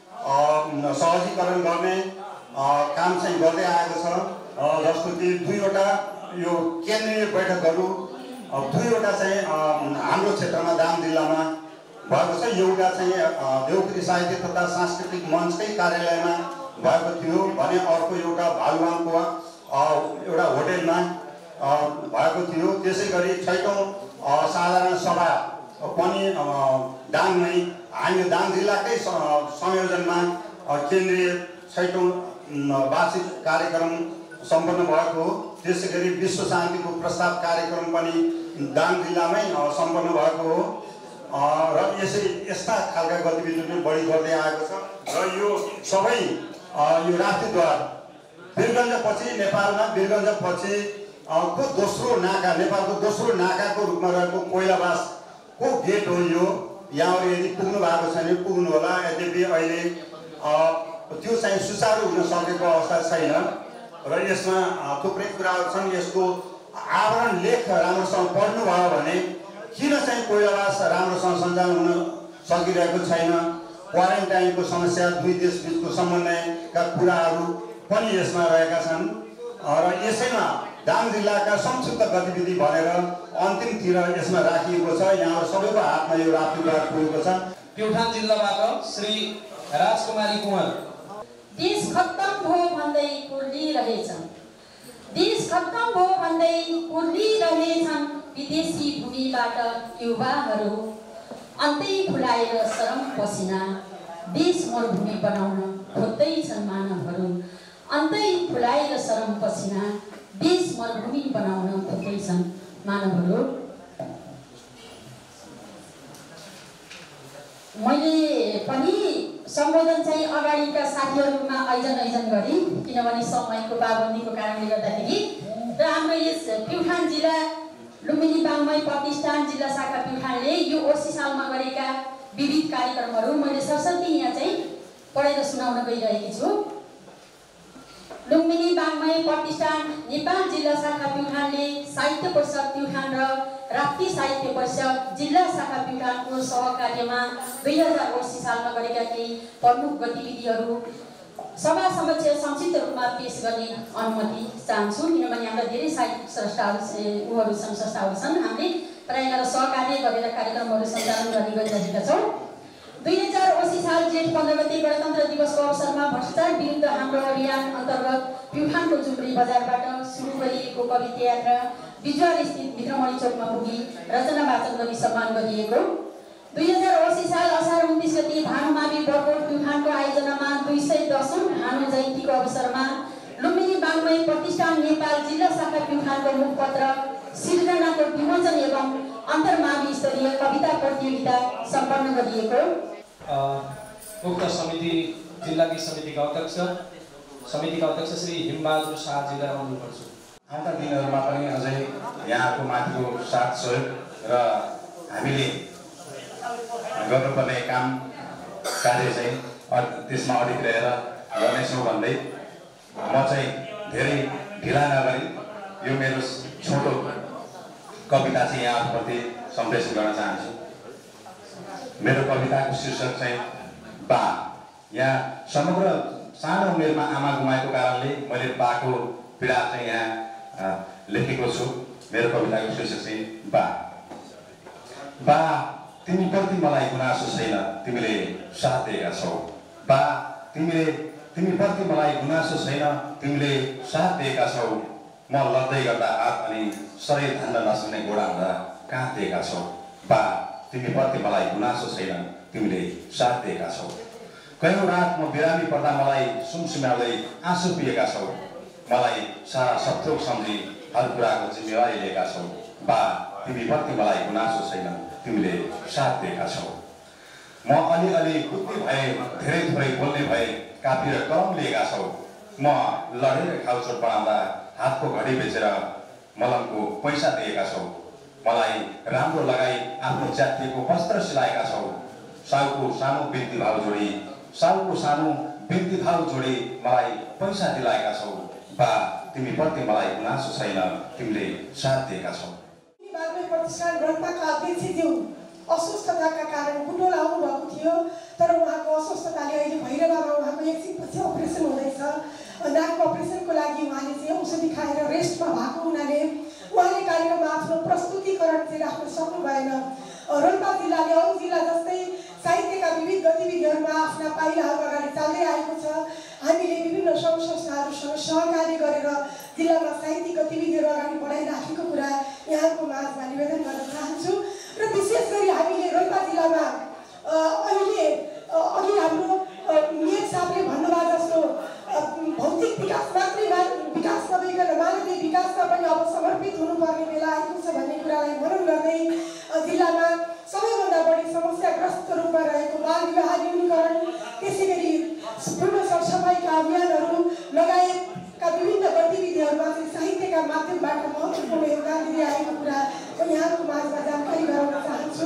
सहजीकरण गर्ने काम चाहिँ गर्दै आएको छ। जस्तो कि 2वटा यो केन्द्रीय बैठकहरू 2वटा चाहिँ हाम्रो क्षेत्रमा दाङ जिल्लामा भएको छ। एउटा चाहिँ देउखुरी साहित्य तथा सांस्कृतिक मञ्चकै कार्यालयमा भएको थियो भने अर्को एउटा भालुवाङको एउटा होटेलमा भएको थियो। त्यसै गरी 6औं साधारण सभा पनि दाङमै हामी दाङ जिल्लाकै संयोजनमा केन्द्रीय 6औं वार्षिक कार्यक्रम सम्पन्न भएको हो। त्यसै गरी विश्व शान्तिको प्रस्ताव कार्यक्रम पनि दाङ जिल्लामै सम्पन्न भएको हो। र यस्ता खालका गतिविधिहरू बढी गर्दै आएको छ। र यो सबै यो राष्ट्रियद्वार वीरगञ्जपछि नेपालमा वीरगञ्जपछि को दोस्रो नाका, नेपालको दोस्रो नाकाको रूपमा रहेको कोइलाबासको गेट हो यो। यहाँहरू यदि पुग्नु भएको छ भने पुग्नु होला। यद्यपि अहिले त्यो चाहिँ सुचारू हुन सकेको अवस्था छैन र यसमा थुप्रै कुराहरू छन्। यसको आवरण लेख राम्रोसँग पढ्नुभयो भने किन चाहिँ कोइलाबास राम्रोसँग सञ्चालन हुन सकिरहेको छैन, क्वारेन्टाइनको समस्या, दुई देशबिचको समन्वयका कुराहरू पनि यसमा रहेका छन्। र यसैमा दाङ जिल्लाका संक्षिप्त गतिविधि भनेर अन्तिमतिर यसमा राखिएको छ। यहाँहरू सबैको हातमा यो राप्तीद्वार पुगेको छ। प्युठान जिल्लाबाट श्री राजकुमारी कुँवर। देश खत्तम भयो भन्दै कुर्लिरहेछन्, देश खत्तम भयो भन्दै कुर्लिरहेछन् विदेशी भूमिबाट युवाहरू। अन्तै फुलाएर सरम पसिना देश मरुभूमि बनाउन खोज्दैछन् मानवहरू। अन्तै फुलाएर सरम पसिना देश मरुभूमि बनाउन खोज्दैछन् मानवहरू। मैले पनि सम्बोधन चाहिँ अगाडिका साथीहरूमा ऐजन गरी, किनभने समयको पाबन्दीको कारणले गर्दाखेरि। र हाम्रो यस प्युठान जिल्ला लुम्बिनी बाङ्मय प्रतिष्ठान जिल्ला शाखा प्युठानले यो 80 सालमा गरेका विविध कार्यक्रमहरू मैले सरस्वती यहाँ चाहिँ पढेर सुनाउन गइरहेकी छु। लुम्बिनी बाङ्मय प्रतिष्ठान नेपाल जिल्ला शाखा प्युठानले साहित्य परिषद प्युठान र राप्ती साहित्य परिषद जिल्ला शाखा प्युठानको सहकार्यमा 2080 सालमा गरेका केही प्रमुख गतिविधिहरू सभा समक्ष संक्षिप्त रूपमा पेश गर्ने अनुमति चाहन्छु। किनभने हाम्रा धेरै साहित्यिक संस्थाहरू छन्। हामीले प्रायः गरेर सहकार्य गरेर कार्यक्रमहरू सञ्चालन गर्ने गरिरहेका छौँ। 2080 साल जेठ 15 गते गणतन्त्र दिवसको अवसरमा भ्रष्टाचार विरुद्ध हाम्रो अभियान अन्तर्गत प्युठानको जुम्री बजारबाट सुरु गरिएको कविता यात्रा बिजुवार स्थित भित्रमणि चोकमा पुगी रचना वाचन गरी सम्मान गरिएको। 2080 साल असार 29 गते भानुमावि बरकोट प्युठानको आयोजनामा 210औं भानु जयन्तीको अवसरमा लुम्बिनी बाङ्मय प्रतिष्ठान नेपाल जिल्ला शाखा प्युठानको मुखपत्र सिर्जनाको विमोचन एवं अन्तर्मावि स्तरीय कविता प्रतियोगिता सम्पन्न गरिएको। उक्त समिति जिल्लाकी समितिका अध्यक्ष श्री हिमबहादुर शाहजीलाई अनुरोध गर्छु। आउँदा दिनहरूमा पनि अझै यहाँको माथिको साथ सहयोग र हामीले गर्नुपर्ने काम कार्य चाहिँ त्यसमा अडिग रहेर गर्नेछौँ भन्दै म चाहिँ धेरै ढिला नगरी यो मेरो छोटो कविता चाहिँ यहाँप्रति सम्प्रेषण गर्न चाहन्छु। मेरो कविताको शीर्षक चाहिँ बा। यहाँ समग्र सानो उमेरमा आमा गुमाएको कारणले मैले बाको पीडा चाहिँ यहाँ लेखेको छु। मेरो कविताको शीर्षक चाहिँ बा। बा, तिमीप्रति मलाई गुनासो छैन, तिमीले साथ दिएका छौ। बा, तिमीप्रति मलाई गुनासो छैन, तिमीले साथ दिएका छौ। म लड्दै गर्दा हात अनि शरीर धान्न नसक्ने गोडा हुँदा काँध दिएका छौ। बा, तिमीप्रति मलाई गुनासो छैन, तिमीले साथ दिएका छौ। कयौँ रात म बिरामी पर्दा मलाई सुमसुम्याउँदै आँसु पिएका छौ। मलाई सारा सपथोक सम्झी हर कुराको जिम्मेवारी लिएका छौ। बा, तिमीप्रति मलाई गुनासो छैन, तिमीले साथ दिएका छौ। म अलिअलि कुद्ने भए, धेरै थोरै बोल्ने भए, कापी र कलम लिएका छौ। म लडेर खाउचोट बनाउँदा हातको घडी बेचेर मलमको पैसा दिएका छौ। मलाई राम्रो लगाई आफ्नो जातिको वस्त्र सिलाएका छौ। साउको सानो बिन्ती भाउ जोडी मलाई पैसा दिलाएका छौ। बा, तिमीप्रति मलाई गुनासो छैन, तिमीले साथ दिएका छौ। बागमती प्रतिष्ठान रोल्पाका अध्यक्षज्यू अस्वस्थताका कारण बुटोल आउनु भएको थियो, तर उहाँको अस्वस्थताले अहिले भैरवामा उहाँको एकछिनपछि अपरेसन हुँदैछ। नाकको अपरेसनको लागि उहाँले चाहिँ औषधि खाएर रेस्टमा भएको हुनाले उहाँले कार्यक्रममा आफ्नो प्रस्तुतिकरण चाहिँ राख्न सक्नु भएन। रोल्पा जिल्लाले अरू जिल्ला जस्तै साहित्यका विविध गतिविधिहरूमा आफ्ना पाइलाहरू अगाडि चाल्दै आएको छ। हामीले विभिन्न सङ्घ संस्थाहरूसँग सहकार्य गरेर जिल्लामा साहित्यिक गतिविधिहरू अगाडि बढाइराखेको कुरा यहाँको माझमा निवेदन गर्न चाहन्छु। र विशेष गरी हामीले रोल्पा जिल्लामा अहिले अघि हाम्रो मेयर साहबले भन्नुभयो जस्तो भौतिक विकास मात्रै विकास नभइकन मानवीय विकासमा पनि अब समर्पित हुनुपर्ने बेला आएको छ भन्ने कुरालाई मनन गर्दै जिल्लामा सबैभन्दा बढी समस्याग्रस्त रूपमा रहेको बाल विवाह न्यूनीकरण, त्यसै गरी पूर्ण सरसफाइका अभियानहरू लगायतका विभिन्न गतिविधिहरूमा चाहिँ साहित्यका माध्यमबाट महत्त्वपूर्ण योगदान दिँदै आएको कुरा यहाँको माझमा जानकारी गराउन चाहन्छु।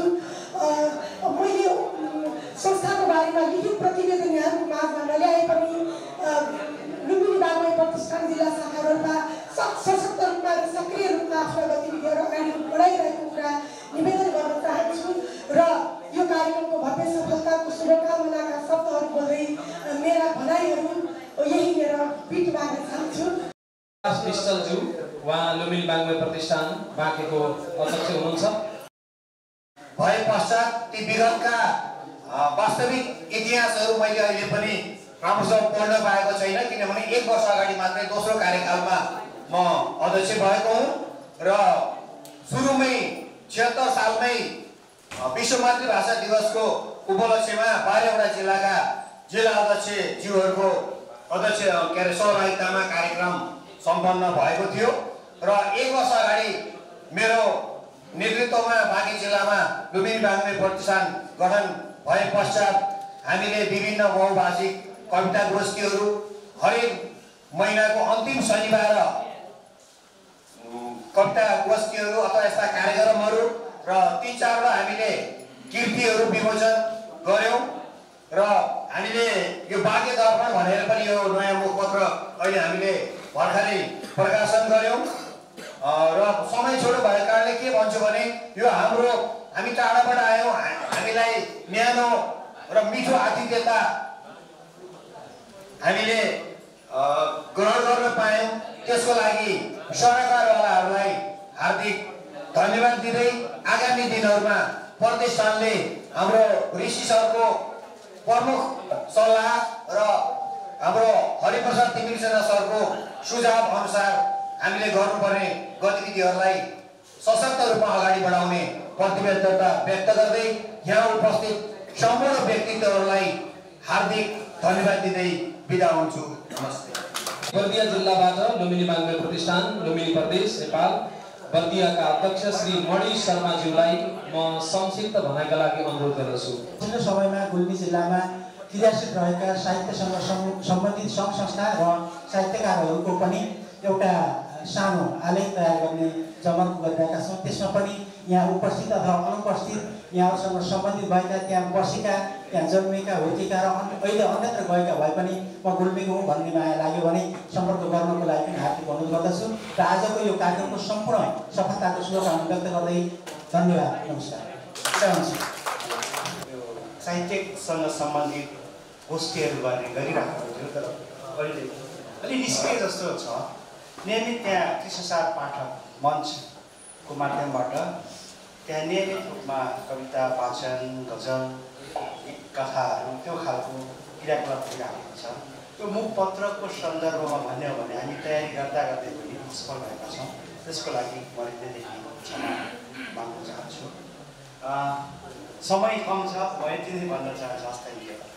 मैले संस्थाको बारेमा लिखित प्रतिवेदन यहाँको माझमा नल्याए पनि लुम्बिनी बागमती प्रतिष्ठान जिल्ला शाखा रोल्पा सशक्त रूपमा र सक्रिय रूपमा आफ्ना गतिविधिहरू अगाडि बढाइरहेको कुरा निवेदन गर्न चाहन्छु। र यो कार्यक्रमको भव्य सफलताको शुभकामनाका शब्दहरू बोल्दै मेरा भनाइहरू यहीँनिर बिट मार्न चाहन्छु। विष्टलज्यू, उहाँ लुम्बिनी बागमती प्रतिष्ठान बाँकेको अध्यक्ष हुनुहुन्छ। भए पश्चात ती विगतका वास्तविक इतिहासहरू मैले अहिले पनि राम्रोसँग पढ्न पाएको छैन, किनभने 1 वर्ष अगाडि मात्रै दोस्रो कार्यकालमा म अध्यक्ष भएको हुँ र सुरुमै 76 सालमै विश्व मातृभाषा दिवसको उपलक्ष्यमा 12वटा जिल्लाका जिल्ला अध्यक्षज्यूहरूको सहभागितामा कार्यक्रम सम्पन्न भएको थियो र 1 वर्ष अगाडि मेरो नेतृत्वमा बाँकी जिल्लामा लुम्बिनी बागमती प्रतिष्ठान गठन भए पश्चात हामीले विभिन्न बहुभाषिक कविता गोष्ठीहरू हरेक महिनाको अन्तिम शनिबार कविता गोष्ठीहरू अथवा यस्ता कार्यक्रमहरू र 3-4 हामीले कृतिहरू विमोचन गऱ्यौँ र हामीले यो बाँके दर्पण भनेर पनि यो नयाँ मुखपत्र अहिले हामीले भर्खरै प्रकाशन गऱ्यौँ र समय छोटो भएको कारणले के भन्छु भने यो हामी टाढाबाट आयौँ, हामीलाई न्यानो र मिठो आतिथ्यता हामीले ग्रहण गर्न पायौँ। त्यसको लागि सरकारवालाहरूलाई हार्दिक धन्यवाद दिँदै आगामी दिनहरूमा प्रतिष्ठानले हाम्रो ऋषि सरको प्रमुख सल्लाह र हाम्रो हरिप्रसाद तिमिल सेना सरको सुझाव अनुसार हामीले गर्नुपर्ने गतिविधिहरूलाई सशक्त रूपमा अगाडि बढाउने प्रतिबद्धता व्यक्त गर्दै यहाँ उपस्थित सम्पूर्ण व्यक्तित्वहरूलाई हार्दिक धन्यवाद दिँदै बिदा हुन्छु। नमस्ते। बर्दिया जिल्लाबाट लुम्बिनी बागमती प्रतिष्ठान लुम्बिनी प्रदेश नेपाल बर्दियाका अध्यक्ष श्री मणि शर्माज्यूलाई म संक्षिप्त भनाइका लागि अनुरोध गर्दछु। पछिल्लो समयमा गुल्मी जिल्लामा क्रियाशील रहेका साहित्यसँग सम्बन्धित सङ्घ संस्था र साहित्यकारहरूको पनि एउटा सानो आलेख तयार गर्ने जमर्क गरिरहेका छौँ। त्यसमा पनि यहाँ उपस्थित अथवा अनुपस्थित यहाँहरूसँग सम्बन्धित भएका, त्यहाँ बसेका, त्यहाँ जन्मेका, हुर्केका र अहिले अन्यत्र गएका भए पनि म गुल्मीको हुँ भन्ने माया लाग्यो भने सम्पर्क गर्नको लागि पनि हार्दिक अनुरोध गर्दछु र आजको यो कार्यक्रमको सम्पूर्ण सफलताको शुभकामना व्यक्त गर्दै धन्यवाद। नमस्कार। साहित्यसँग सम्बन्धित गोष्ठीहरू गरिरहेको हुन्थ्यो। तर अहिले अलि निस्किए जस्तो छ। नियमित त्यहाँ कृष्णसार पाठक मञ्चको माध्यमबाट त्यहाँ नियमित रूपमा कविता वाचन गजल कथाहरू त्यो खालको क्रियाकलाप भइरहेको छ। त्यो मुखपत्रको सन्दर्भमा भन्यो भने हामी तयारी गर्दा गर्दै पनि निष्फल भएका छौँ। त्यसको लागि म हृदयदेखि क्षमा माग्न चाहन्छु। समय कम छ, म यति नै भन्न चाहन्छु। हस्ता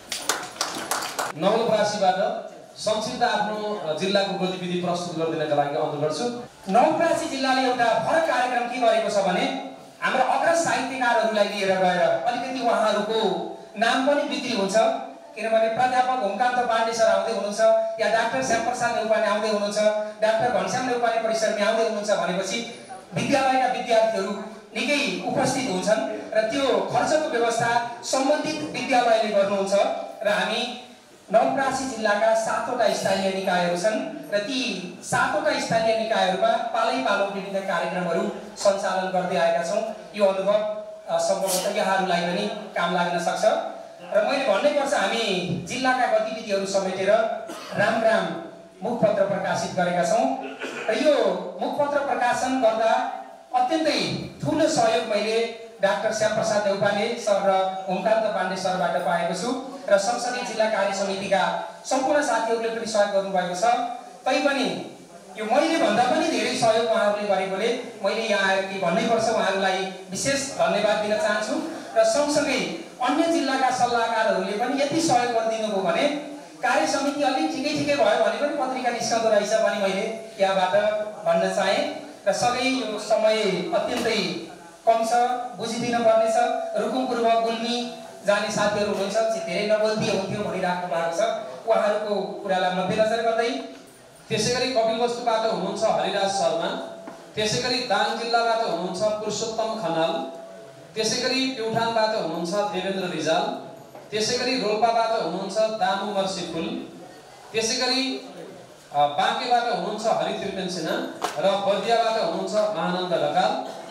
नवलपरासीबाट संक्षिप्त आफ्नो जिल्लाको गतिविधि प्रस्तुत गरिदिनका लागि अनुरोध गर्छु। नवलपरासी जिल्लाले एउटा फरक कार्यक्रम के गरेको छ भने हाम्रो अग्रज साहित्यकारहरूलाई लिएर गएर अलिकति उहाँहरूको नाम पनि बिक्री हुन्छ। किनभने प्राध्यापक होमकान्त पाण्डे सर आउँदै हुनुहुन्छ, या डाक्टर श्यामप्रसाद नेउपाने आउँदै हुनुहुन्छ, डाक्टर घनश्याम नेउपाने परिसरमा आउँदै हुनुहुन्छ भनेपछि विद्यालयका विद्यार्थीहरू निकै उपस्थित हुन्छन् र त्यो खर्चको व्यवस्था सम्बन्धित विद्यालयले गर्नुहुन्छ। र हामी नवलपरासी जिल्लाका 7वटा स्थानीय निकायहरू छन् र ती 7वटा स्थानीय निकायहरूमा पालै पालो विभिन्न कार्यक्रमहरू सञ्चालन गर्दै आएका छौँ। यो अनुभव सम्भवतः यहाँहरूलाई पनि काम लाग्न सक्छ। र मैले भन्नै पर्छ, हामी जिल्लाका गतिविधिहरू समेटेर राम मुखपत्र प्रकाशित गरेका छौँ र यो मुखपत्र प्रकाशन गर्दा अत्यन्तै ठुलो सहयोग मैले डाक्टर श्यामप्रसाद नेउपाने सर र होमकान्त पाण्डे सरबाट पाएको छु र संसदीय जिल्ला कार्य समितिका सम्पूर्ण साथीहरूले पनि सहयोग गर्नुभएको छ। तैपनि यो मैले भन्दा पनि धेरै सहयोग उहाँहरूले गरेकोले मैले यहाँ आएर के भन्नै पर्छ, उहाँहरूलाई विशेष धन्यवाद दिन चाहन्छु। र सँगसँगै अन्य जिल्लाका सल्लाहकारहरूले पनि यति सहयोग गरिदिनु भयो भने कार्य समिति अलिक ठिकै भयो भने पनि पत्रिका निस्कँदो रहेछ भने मैले यहाँबाट भन्न चाहेँ। र सबै यो समय अत्यन्तै कम छ, बुझिदिनु पर्नेछ। रुकुम पूर्व गुल्मी जाने साथीहरू हुनुहुन्छ, धेरै नबोल्दिए हुन्थ्यो भनिराख्नु भएको छ। उहाँहरूको कुरालाई मध्यनजर गर्दै त्यसै गरी कपिलवस्तुबाट हुनुहुन्छ हरिराज शर्मा, त्यसै गरी दाङ जिल्लाबाट हुनुहुन्छ पुरुषोत्तम खनाल, त्यसै गरी प्युठानबाट हुनुहुन्छ देवेन्द्र रिजाल, त्यसै गरी रोल्पाबाट हुनुहुन्छ दामु मर्सिफुल, त्यसै गरी बाँकेबाट हुनुहुन्छ हरि त्रिपेन सिन्हा र बर्दियाबाट हुनुहुन्छ महानन्द ढकाल।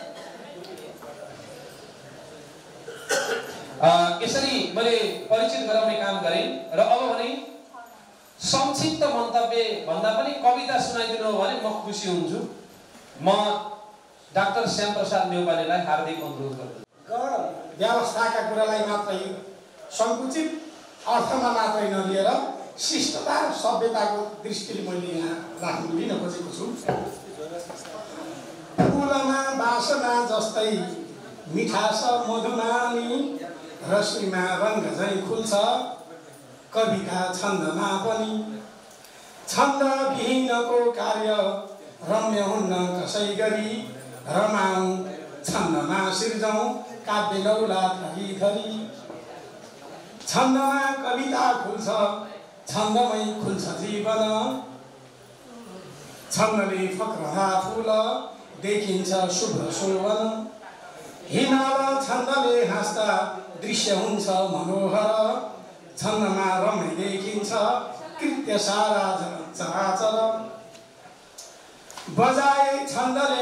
यसरी मैले परिचित गराउने काम गरेँ र अब भने संक्षिप्त मन्तव्य भन्दा पनि कविता सुनाइदिनु हो भने म खुसी हुन्छु। म डाक्टर श्यामप्रसाद नेउपानेलाई हार्दिक अनुरोध गर्दछु। गण व्यवस्थाका कुरालाई मात्रै सङ्कुचित अर्थमा मात्रै नलिएर शिष्टता र सभ्यताको दृष्टिले मैले यहाँ लिन खोजेको छु। फुलमा बासना जस्तै मिठास मधुमानी, रश्मिमा रङ्ग झैँ खुल्छ कविता छन्दमा पनि। छन्दविहीनको कार्य रम्य हुन्न कसै गरी, रमाउँ छन्दमा सिर्जौँ काव्य लौला थरी। छन्दमा कविता खुल्छ, छन्दमै खुल्छ जीवन, छन्दले फक्रदा फुल देखिन्छ शुभ शोभन। हिमाल छन्दले हाँस्दा दृश्य हुन्छ मनोहर, छन्दमा रमाइ देखिन्छ कृत्य सारा चराचर। बजाए छन्दले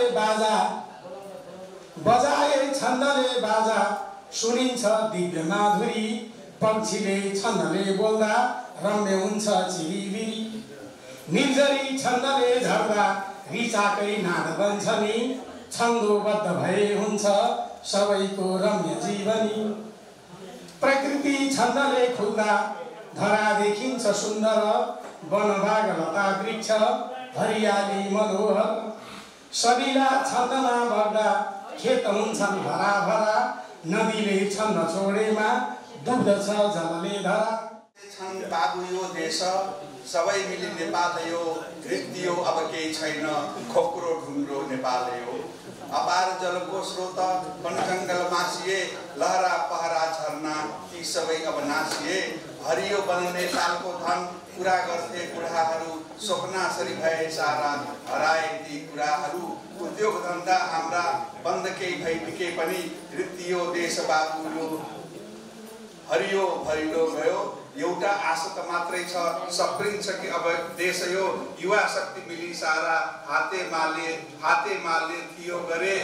बाजा सुनिन्छ दिव्य माधुरी, पक्षीले छन्दले बोल्दा रम्य हुन्छ चिरिबिरी। निर्जरी छन्दले झर्दा रिचाकै नाद बन्छ नि, छन्दोबद्ध भए हुन्छ सबैको रम्य जीवनी। प्रकृति छन्दले खुल्दा धरा देखिन्छ सुन्दर, वनभाग लता वृक्ष हरियाली मनोहर। सबिला छन्दमा बग्दा खेत हुन्छन् भराभरा, नदीले छन्द छोडेमा डुब्दछ जलले धरा। छन् बाबु यो देश सबै मिली नेपाल यो, रित्तियो अब केही छैन खोक्रो ढुङ्ग्रो नेपाल यो। अपार जलको स्रोत वन जङ्गल मासिए, लहरा पहरा झरना ती सबै अब नासिए। हरियो वन नेपालको धन कुरा गर्थे बुढाहरू, स्वप्नासरी भए सारा हराए ती कुराहरू। उद्योग धन्दा हाम्रा बन्द केही भई बिके पनि, रित्तियो देश बाबु यो हरियो भरिलो गयो। एउटा आशा त मात्रै छ, सप्रिन्छ कि अब देश यो, युवा शक्ति मिली सारा हाते माले थियो गरे।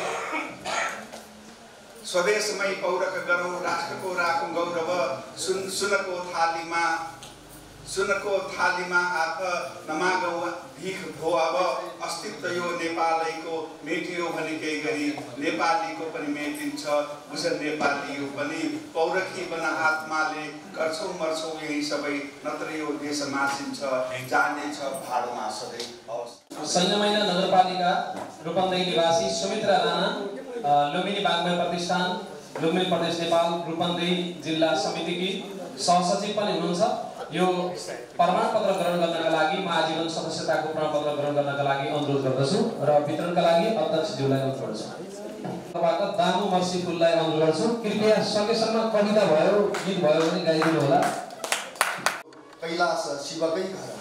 स्वदेशमै पौरख गरौँ राष्ट्रको राखौँ गौरव, सुनको थालीमा सुनको थालीमा आँख नमागौ भिख भो अब अस्तित्व यो नेपालैको मेटियो भने केही गरी नेपालीको पनि मेटिन्छ बुझ नेपाली यो पनि पौरखी बन आत्माले गर्छौँ मर्छौँ यही सबै नत्र यो देश मासिन्छ जानेछ भाडोमा सधैँ। सैन्यमैना नगरपालिका रूपन्देही निवासी सुमित्रा राणा लुम्बिनी बागमय प्रतिष्ठान लुम्बिनी प्रदेश नेपाल रूपन्देही जिल्ला समितिकी सहसचिव पनि हुनुहुन्छ। यो प्रमाणपत्र ग्रहण गर्नका लागि म आजीवन सदस्यताको प्रमाणपत्र ग्रहण गर्नका लागि अनुरोध गर्दछु र वितरणका लागि अध्यक्षज्यूलाई अनुरोध गर्छु। तपाईको दामु मर्सीफुललाई अनुरोध गर्छु। कृपया सकेसम्म कविता भयो गीत भयो भने गाइदिनु होला। कैलाश शिवकै घर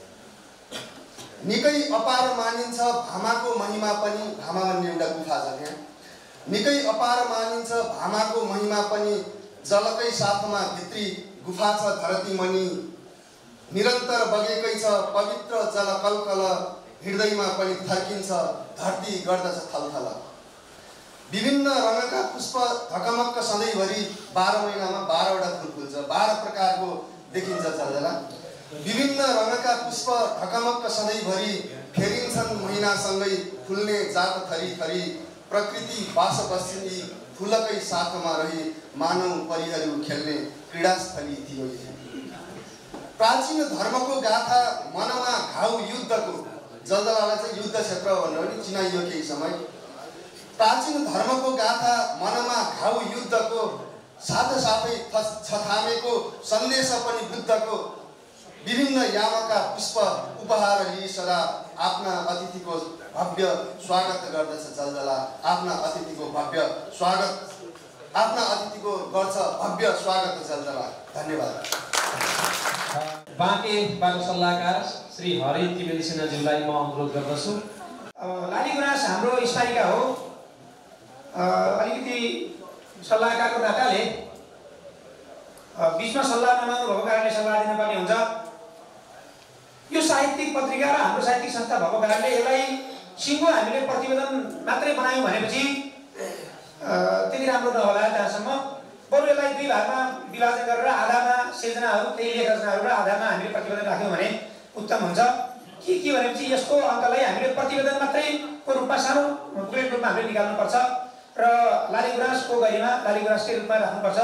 निकै अपार मानिन्छ भामाको महिमा पनि भामा भन्ने एउटा गुफा छ त्यहाँ निकै अपार मानिन्छ भामाको महिमा पनि जलकै साथमा भित्री गुफा छ धरती मणि निरन्तर बगेकै छ पवित्र जल कलकल हृदयमा पनि थर्किन्छ धरती गर्दछ थलथल विभिन्न रङका पुष्प ढकमक्क सधैँभरि 12 महिनामा 12वटा फुल फुल्छ 12 प्रकारको देखिन्छ जलजला विभिन्न रङका पुष्प ढकमक्क सधैँभरि फेरिन्छन् महिनासँगै फुल्ने जात थरी थरी प्रकृति बास बस्ती फुलकै साथमा रही मानव परिहरू खेल्ने क्रीडास्थली थियो। प्राचीन धर्मको गाथा मनमा घाउ युद्धको जलजलालाई चाहिँ युद्ध क्षेत्र भनेर पनि चिनाइयो केही समय। प्राचीन धर्मको गाथा मनमा घाउ युद्धको साथसाथै छथामेको सन्देश पनि बुद्धको विभिन्न यामका पुष्प उपहार लिई सदा आफ्ना अतिथिको भव्य स्वागत गर्दछ जलजला आफ्ना अतिथिको भव्य स्वागत आफ्ना अतिथिको गर्छ भव्य स्वागत जलजला। धन्यवाद। बाँकेबाट सल्लाहकार श्री हरि त्रिवेदी सिन्हाज्यूलाई म अनुरोध गर्दछु। लालीगुराँस हाम्रो स्थायिका हो। अलिकति सल्लाहकारको नाताले बिचमा सल्लाह नमाग्नु भएको कारणले सल्लाह दिनुपर्ने हुन्छ। यो साहित्यिक पत्रिका र हाम्रो साहित्यिक संस्था भएको कारणले यसलाई सिङ्गो हामीले प्रतिवेदन मात्रै बनायौँ भनेपछि त्यति राम्रो नहोला। त्यहाँसम्म बरु यसलाई 2 भागमा विभाजन गरेर आधामा सिर्जनाहरू त्यही लेख रचनाहरू र आधामा हामीले प्रतिवेदन राख्यौँ भने उत्तम हुन्छ। के भनेपछि यसको अङ्कलाई हामीले प्रतिवेदन मात्रैको रूपमा सानो बुलेट रूपमा हामीले निकाल्नुपर्छ र लालीगुराँसको गरिमा लालीगुराँसकै रूपमा राख्नुपर्छ।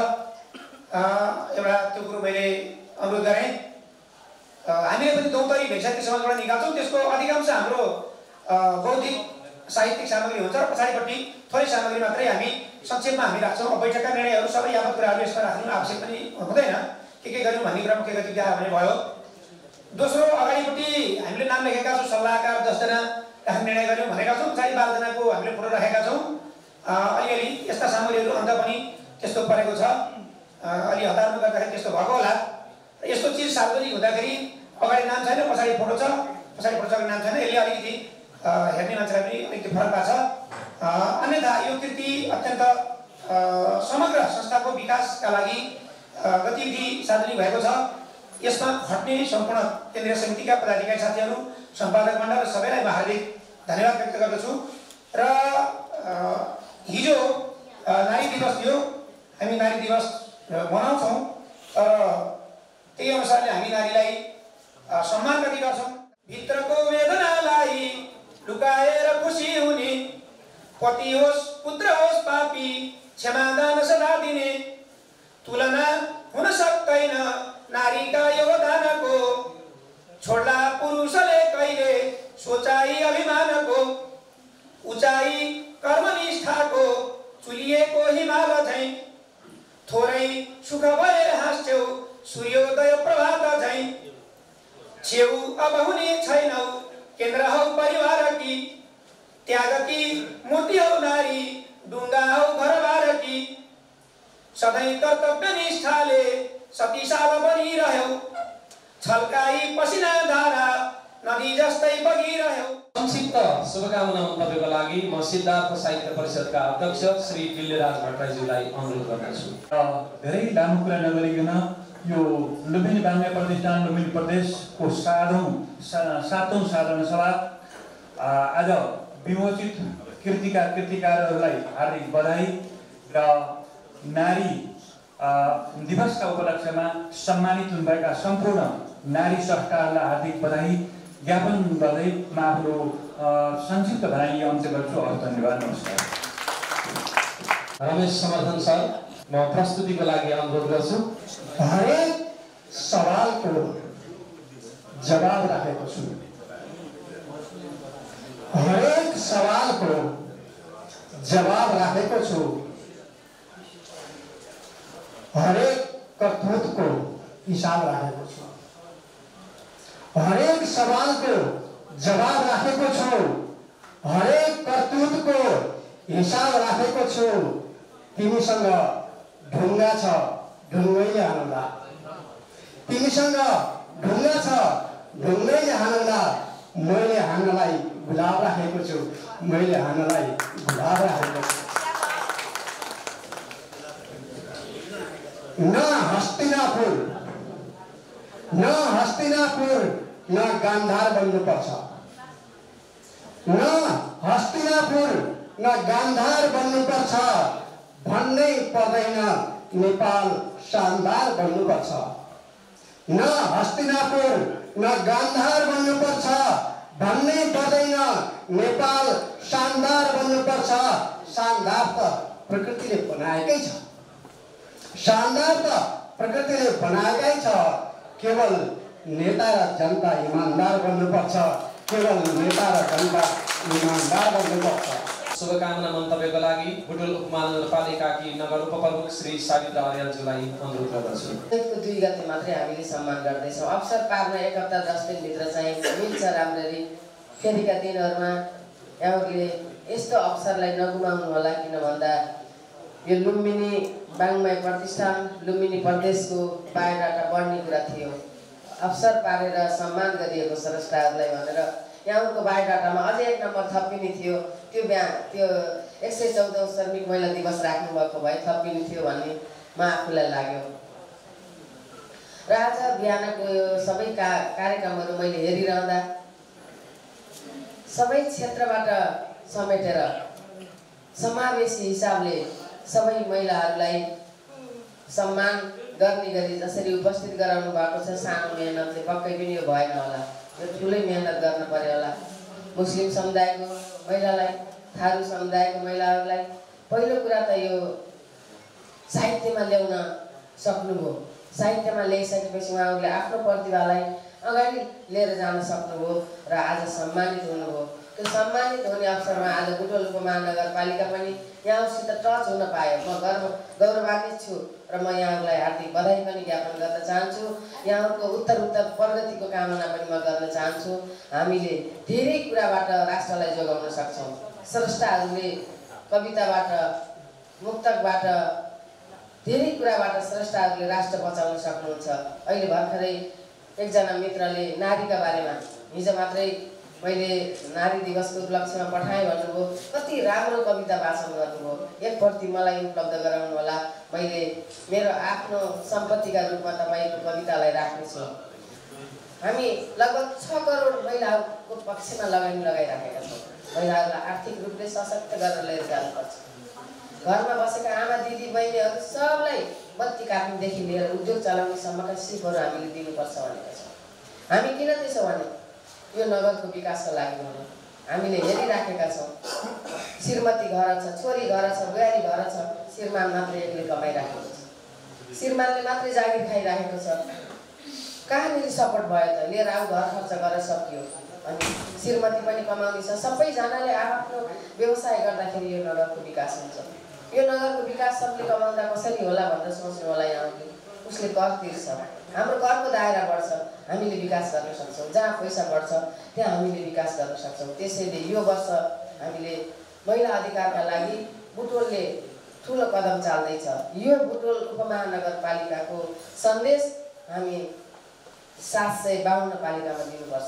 एउटा त्यो कुरो मैले अनुरोध गरेँ। हामीले पनि दौतरी भेषाती समाजबाट निकाल्छौँ। त्यसको अधिकांश हाम्रो बौद्धिक साहित्यिक सामग्री हुन्छ र पछाडिपट्टि थोरै सामग्री मात्रै हामी संक्षेपमा हामी राख्छौँ। बैठकका निर्णयहरू सबै यावत कुराहरू यसमा राख्नु आवश्यक पनि हुँदैन। के गर्यौँ भन्ने कुरामा के गति देखायो भने भयो। दोस्रो अगाडिपट्टि हामीले नाम लेखेका छौँ सल्लाहकार 10 जना राख्ने निर्णय गर्यौँ भनेका छौँ। पछाडि 12 जनाको हामीले फोटो राखेका छौँ। अलिअलि यस्ता सामग्रीहरू अन्त पनि त्यस्तो परेको छ। अलि हतारमा गर्दाखेरि त्यस्तो भएको होला। यस्तो चिज सार्वजनिक हुँदाखेरि अगाडि नाम छैन पछाडि फोटो छ पछाडि फोटोको नाम छैन यसले अलिकति हेर्ने मान्छेलाई पनि अलिकति फरक पार्छ। अन्यथा यो कृति अत्यन्त समग्र संस्थाको विकासका लागि गतिविधि सार्वजनिक भएको छ। यसमा खट्ने सम्पूर्ण केन्द्रीय समितिका पदाधिकारी साथीहरू सम्पादक मण्डल र सबैलाई हार्दिक धन्यवाद व्यक्त गर्दछु। र हिजो नारी दिवस थियो। हामी नारी दिवस मनाउँछौँ तर त्यही अनुसारले हामी नारीलाई सम्मान पनि गर्छौँ। भित्रको वेदनालाई लुकाएर खुसी हुने पति होस् पुत्र होस् पापी क्षमादान सदा दिने तुलना हुन सक्दैन नारीका योगदानको छोड्ला पुरुषले कहिले सोचाइ अभिमानको उचाइ कर्मनिष्ठाको चुलिएको हिमाल झैँ थोरै सुख भए हाँस्छौ सूर्योदय प्रभात झैँ छेउ अब हुने छैनौ केन्द्र हौ परिवारकी त्यागकी मूर्ति हौ नारी डुङ्गा हौ घरबारकी सधैँ कर्तव्य निष्ठाले सतीसाल बनिरह्यौ छल्काई पसिना धारा नदी जस्तै बगिरह्यौ। संक्षिप्त शुभकामना मन्तव्यको लागि म सिद्धार्थ साहित्य परिषदका अध्यक्ष श्री दिल्लीराज भट्टराईज्यूलाई अनुरोध गर्दछु। धेरै लामो कुरा नगरिकन यो लुम्बिनी बाङ्मय प्रतिष्ठान लुम्बिनी प्रदेशको 7औं साधारण सभा आज विमोचित कृतिकारहरूलाई हार्दिक बधाई र नारी दिवसका उपलक्ष्यमा सम्मानित हुनुभएका सम्पूर्ण नारी सरकारलाई हार्दिक बधाई ज्ञापन गर्दै म आफ्नो संक्षिप्त भनाइ अन्त्य गर्छु। धन्यवाद, नमस्कार। रमेश समर्थन सर, म प्रस्तुतिको लागि अनुरोध गर्छु। हरेक सवालको जवाब राखेको छु। हरेक सवालको जवाब राखेको छु। हरेक करतूतको हिसाब राखेको छु। हरेक सवालको जवाब राखेको छु। हरेक करतूतको हिसाब राखेको छु। तिमीसँग ढुङ्गा छ, ढुङ्गैले हानौला। तिमीसँग ढुङ्गा छ, ढुङ्गैले हानौला। मैले हान्नलाई गुलाब राखेको छु। मैले हान्नलाई गुलाब राखेको छु। न हस्तिनापुर, न हस्तिनापुर, न गान्धार बन्नुपर्छ। न हस्तिनापुर, न गान्धार बन्नुपर्छ भन्नै पर्दैन। नेपाल शानदार बन्नुपर्छ। न हस्तिनापुर, न गान्धार बन्नुपर्छ भन्नै पर्दैन। नेपाल शानदार बन्नुपर्छ। शानदार त प्रकृतिले बनाएकै छ। शानदार त प्रकृतिले बनाएकै छ। केवल नेता र जनता इमान्दार बन्नुपर्छ। केवल नेता र जनता इमान्दार बन्नुपर्छ। शुभकामना मन्तव्यको लागि बुटवल उपमहानगरपालिकाकी नगर उपप्रमुख श्री सावित्रा अर्यालज्यूलाई अनुरोध गर्दछु। 2 गते मात्रै हामीले सम्मान गर्दैछौँ। अवसर पार्न 1 हप्ता 10 दिनभित्र चाहिँ मिल्छ राम्ररी। फेरिका दिनहरूमा यहाँहरूले यस्तो अवसरलाई नगुमाउनु होला। किन भन्दा यो लुम्बिनी बाङ्मय प्रतिष्ठान लुम्बिनी प्रदेशको बायोडाटा बढ्ने कुरा थियो। अवसर पारेर सम्मान गरिएको स्रष्टाहरूलाई भनेर यहाँको बायोडाटामा अझै 1 नम्बर थपिने थियो। त्यो 114औं श्रमिक महिला दिवस राख्नुभएको भए थपिने थियो भन्ने म आफूलाई लाग्यो। र आज बिहानको यो सबै कार्यक्रमहरू मैले हेरिरहँदा सबै क्षेत्रबाट समेटेर समावेशी हिसाबले सबै महिलाहरूलाई सम्मान गर्ने गरी जसरी उपस्थित गराउनु भएको छ। सानो मेहनतले पक्कै पनि यो भएन होला। यो ठुलै मेहनत गर्न पर्यो होला। मुस्लिम समुदायको महिलालाई, थारू समुदायको महिलाहरूलाई पहिलो कुरा त यो साहित्यमा ल्याउन सक्नुभयो। साहित्यमा ल्याइसकेपछि उहाँहरूले आफ्नो प्रतिभालाई अगाडि लिएर जान सक्नुभयो र आज सम्मानित हुनुभयो। त्यो सम्मानित हुने अवसरमा आज बुटवल उपमहानगरपालिका पनि यहाँसित टच हुन पायो। म गौरवान्वित छु र म यहाँहरूलाई हार्दिक बधाई पनि ज्ञापन गर्न चाहन्छु। यहाँको उत्तर प्रगतिको कामना पनि म गर्न चाहन्छु। हामीले धेरै कुराबाट राष्ट्रलाई जोगाउन सक्छौँ। स्रष्टाहरूले कविताबाट, मुक्तकबाट, धेरै कुराबाट स्रष्टाहरूले राष्ट्र बचाउन सक्नुहुन्छ। अहिले भर्खरै एकजना मित्रले नारीका बारेमा हिजो मात्रै मैले नारी दिवसको उपलक्ष्यमा पठाएँ भन्नुभयो। कति राम्रो कविता वाचन गर्नुभयो। एक प्रति मलाई उपलब्ध गराउनु होला। मैले मेरो आफ्नो सम्पत्तिका रूपमा तपाईँको कवितालाई राख्नेछु। हामी लगभग 6 करोड महिलाहरूको पक्षमा लगानी लगाइराखेका छौँ। महिलाहरूलाई आर्थिक रूपले सशक्त गरेर लिएर जानुपर्छ। घरमा बसेका आमा दिदी बहिनीहरू सबलाई बत्ती काट्नुदेखि लिएर उद्योग चलाउनेसम्मका सिपहरू हामीले दिनुपर्छ भनेका छौँ। हामी किन त्यसो भने यो नगरको विकासको लागि भने हामीले हेरिराखेका छौँ। श्रीमती घर छ, छोरी घर छ, बुहारी घर छ, श्रीमान मात्रै एक्लै कमाइराखेको छ। श्रीमानले मात्रै जागिर खाइराखेको छ। कहाँनिर सपोर्ट भयो त? लिएर आऊ, घर खर्च गरेर सकियो। अनि श्रीमती पनि कमाउने छ। सबैजनाले आफ्नो व्यवसाय गर्दाखेरि यो नगरको विकास हुन्छ। यो नगरको विकास सबले कमाउँदा कसरी होला भनेर सोच्नु होला यहाँले। उसले कर तिर्छ, हाम्रो करको दायरा बढ्छ, हामीले विकास गर्न सक्छौँ। जहाँ पैसा बढ्छ त्यहाँ हामीले विकास गर्न सक्छौँ। त्यसैले यो वर्ष हामीले महिला अधिकारका लागि बुटवलले ठुलो कदम चाल्दैछ। यो बुटवल उपमहानगरपालिकाको सन्देश हामी 752 पालिकामा दिनुपर्छ।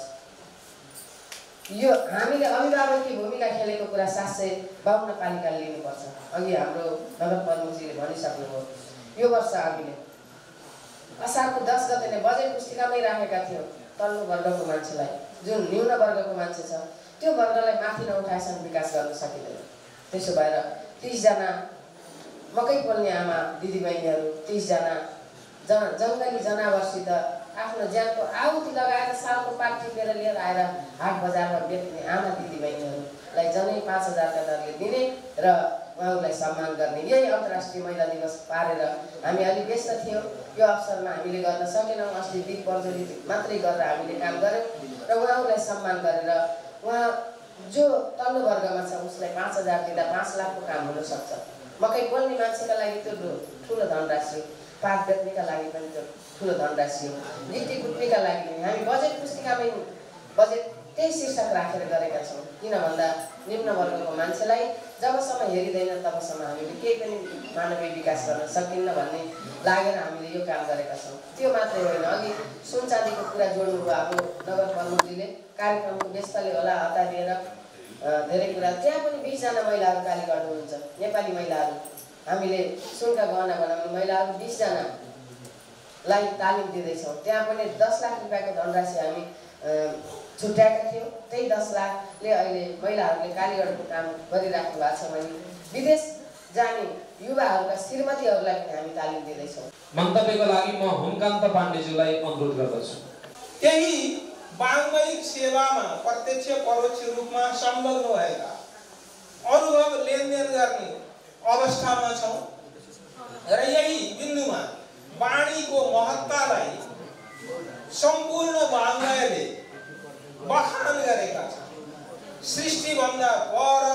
यो हामीले अभिभावकीय भूमिका खेलेको कुरा 752 पालिकाले लिनुपर्छ। अघि हाम्रो नगर प्रमुखजीले भनिसक्नुभयो। यो वर्ष हामीले असारको 10 गते नै बजेट पुस्तिकामै राखेका थियौँ। तल्लो वर्गको मान्छेलाई, जुन न्यून वर्गको मान्छे छ, त्यो वर्गलाई माथि नउठाएसम्म विकास गर्न सकिँदैन। त्यसो भएर 30 जना मकै पोल्ने आमा दिदीबहिनीहरू, 30 जना जङ्गली जनावरसित आफ्नो ज्यानको आहुति लगाएर सालको पात टिपेर लिएर आएर हाट बजारमा बेच्ने आमा दिदीबहिनीहरूलाई जनै 5,000 का दरले दिने र उहाँहरूलाई सम्मान गर्ने यही अन्तर्राष्ट्रिय महिला दिवस पारेर हामी अलि व्यस्त थियौँ। यो अवसरमा हामीले गर्न सकेनौँ। अस्ति दिप प्रज्वलित मात्रै गरेर हामीले काम गऱ्यौँ र उहाँहरूलाई सम्मान गरेर उहाँ जो तल्लो वर्गमा छ उसलाई 5,000 दिँदा 5 लाखको काम हुन सक्छ। मकै बोल्ने मान्छेका लागि त्यो ठुलो धनराशि हो, पात बेच्नेका लागि पनि त्यो ठुलो धनराशि हो, गिटी कुट्नेका लागि पनि। हामी बजेट पुस्तिकामै बजेट त्यही शीर्षक राखेर गरेका छौँ। किन भन्दा निम्न वर्गको मान्छेलाई जबसम्म हेरिँदैन तबसम्म हामीले केही पनि मानवीय विकास गर्न सकिन्न भन्ने लागेर हामीले यो काम गरेका छौँ। त्यो मात्रै होइन, अघि सुन चाँदीको कुरा जोड्नुभयो अब नगर प्रमुखजीले कार्यक्रमको व्यस्तले होला हतारिएर धेरै कुरा। त्यहाँ पनि 20 जना महिलाहरू कालीगढ हुनुहुन्छ, नेपाली महिलाहरू। हामीले सुनका गहना बनाउने महिलाहरू 20 जनालाई तालिम दिँदैछौँ। त्यहाँ पनि 10 लाख रुपियाँको धनराशि हामी छुट्याएका थियौँ। त्यही 10 लाखले अहिले महिलाहरूले कालीगढको काम गरिराख्नु भएको छ भने विदेश जाने युवाहरूका श्रीमतीहरूलाई पनि हामी तालिम दिँदैछौँ। मन्तव्यको लागि म हुमकान्त पाण्डेज्यूलाई अनुरोध गर्दछु। त्यही वाङ्मयिक सेवामा प्रत्यक्ष परोक्ष रूपमा संलग्न भएका अनुभव लेनदेन गर्ने अवस्थामा छौँ र यही बिन्दुमा वाणीको महत्तालाई सम्पूर्ण वाङ्मयले बखान गरेका छन्। सृष्टिभन्दा पर,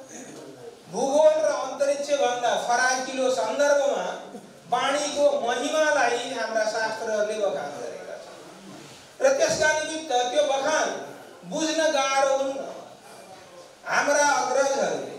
भूगोल र अन्तरिक्षभन्दा फराकिलो सन्दर्भमा वाणीको महिमालाई हाम्रा शास्त्रहरूले बखान गरेका छन् र त्यसका निमित्त त्यो बखान बुझ्न गाह्रो हुन्न। हाम्रा अग्रजहरूले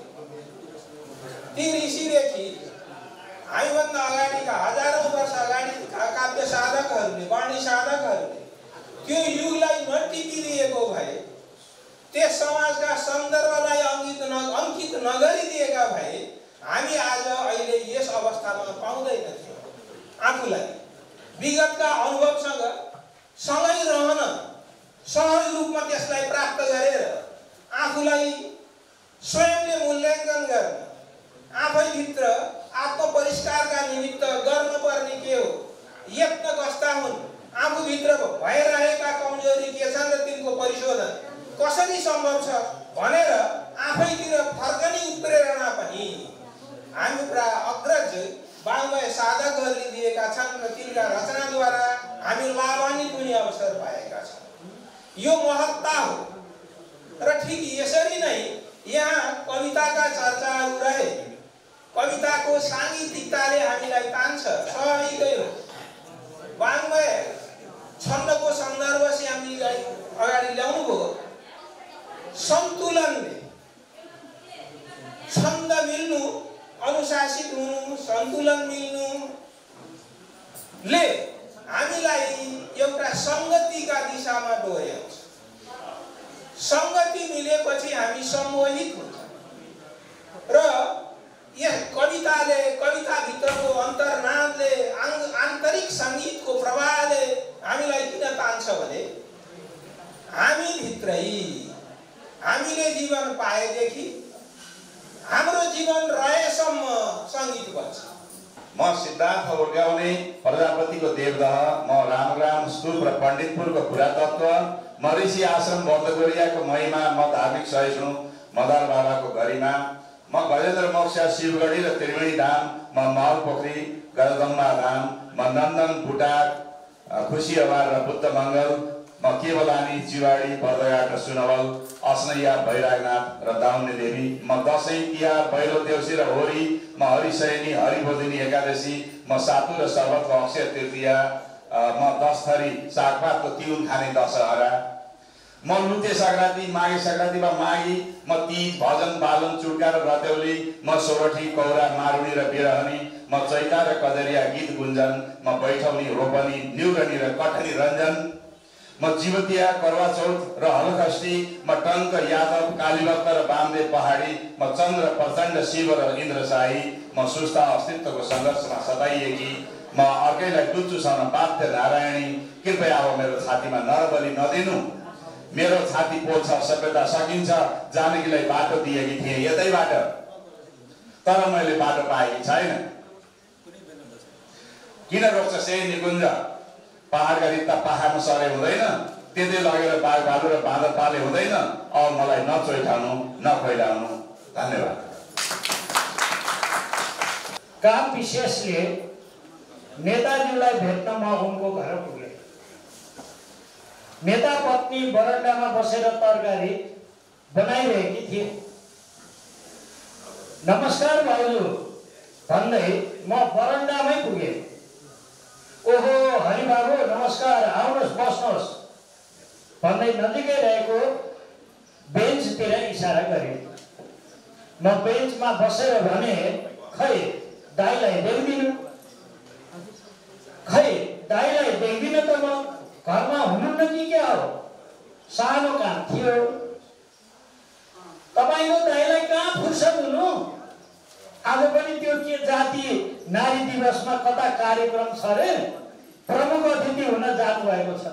ती ऋषिदेखि हामीभन्दा अगाडिका हजारौँ वर्ष अगाडिका काव्य साधकहरूले, वाणी साधकहरूले त्यो युगलाई नटिपिदिएको भए, त्यस समाजका सन्दर्भलाई अङ्कित नगरिदिएका भए हामी आज अहिले यस अवस्थामा पाउँदैनथ्यौँ। आफूलाई विगतका अनुभवसँग सँगै रहन, सहज रूपमा त्यसलाई प्राप्त गरेर आफूलाई स्वयंले मूल्याङ्कन गर्न, आफैभित्र आत्मपरिष्कारका निमित्त गर्नुपर्ने के हो, यत्न कस्ता हुन्, आफूभित्र भइरहेका कमजोरी के छन् र तिनको परिशोधन कसरी सम्भव छ भनेर आफैतिर फर्कने उत्प्रेरणा पनि हाम्रा अग्रज वाङ्मय साधकहरूले दिएका छन् र तिनका रचनाद्वारा हामी लाभान्वित हुने अवसर पाएका छौँ। यो महत्ता हो र ठिक यसरी नै यहाँ कविताका चर्चाहरू रहे। कविताको साङ्गीतिकताले हामीलाई तान्छ, स्वाभाविकै हो। वाङ्मय छन्दको सन्दर्भ चाहिँ हामीलाई अगाडि ल्याउनु भयो। सन्तुलनले छन्द मिल्नु, अनुशासित हुनु, सन्तुलन मिल्नुले हामीलाई एउटा सङ्गतिका दिशामा डोर्याउँछ। सङ्गति मिलेपछि हामी सम्मोहित हुन्छ र यस कविताले, कविताभित्रको अन्तर्नादले, आन्तरिक सङ्गीतको प्रवाहले हामीलाई किन तान्छ भने हामीभित्रै हामीले जीवन पाएदेखि हाम्रो जीवन रहेसम्म सङ्गीत बन्छ। म सिद्धार्थ उर्गाउने प्रजापतिको देवदह, म रामग्राम स्तूप र पण्डितपुरको पुरातत्व, म ऋषि आश्रम बौद्धगोरियाको महिमा, म धार्मिक सहिष्णु मदर बाबाको गरिमा, म गजेन्द्र मोक्ष शिवगढी र त्रिवेणी धाम, म महलपोखरी गजगम्बा धाम, म नन्दन बुटाक खुसी अवार र बुद्ध मङ्गल, म केवलानी चिवाडी बर्दघाट र सुनवल, अस्नैया भैरागनाथ र दाउन्ने देवी, म दसैँ तिहार पहिलो देउसी र होरी, म हरिशयनी हरिबोधिनी एकादशी, म सातु र सर्वतको अक्षय तृतीया, म 10 थरी सागपातको तिउन खाने दशहरा, म लुते सङ्क्रान्ति, माघे सङ्क्रान्तिमा माघी, म तीज भजन बालन चुड्का र रतेउली, म सोरठी कौरा मारुनी र बिरहनी, म चैता र कजरिया गीत गुन्जन, म बैठौनी रोपनी न्युरनी र कठनी रञ्जन, म जीवतिया करवा चौथ र हलखष्टी, म टङ्क यादव कालीभक्त र बामदेव पहाडी, म चन्द्र प्रचण्ड शिव र इन्द्रशाही, म सुस्ता अस्तित्वको सङ्घर्षमा सताइएकी, म अर्कैलाई टुच्चुसँग बाध्य नारायणी, कृपया अब मेरो छातीमा नरबली नदिनु, मेरो छाती पोल्छ सभ्यता सकिन्छ, जानकीलाई बाटो दिएकी थिएँ यतैबाट, तर मैले बाटो पाएकी छैन। किन रोक्छ से निकुञ्ज पहाडका रित्ता पहाडमा सरे हुँदैन, त्यतै लगेर बाघ भालु र बाँदर पाले हुँदैन। अब मलाई नचोइठाउनु नखोइलाउनु। धन्यवाद। काम विशेषले नेताजीलाई भेट्न म उनको घर पुगेँ। नेता पत्नी बरन्डामा बसेर तरकारी बनाइरहेकी थिए। नमस्कार भाउजू भन्दै म बरन्डामै पुगेँ। ओहो हरिबाबु नमस्कार, आउनुहोस् बस्नुहोस् भन्दै नजिकै रहेको बेन्चतिर इसारा गरेँ। म बेन्चमा बसेर भने, खै दाइलाई देख्दिनँ, खै दाइलाई देख्दिनँ त म घरमा हुनुहुन्न कि क्या हो? सानो काम थियो। तपाईँको दाइलाई कहाँ फुर्सद हुनु? आज पनि त्यो के जाति नारी दिवसमा कता कार्यक्रम छ रे, प्रमुख अतिथि हुन जानुभएको छ।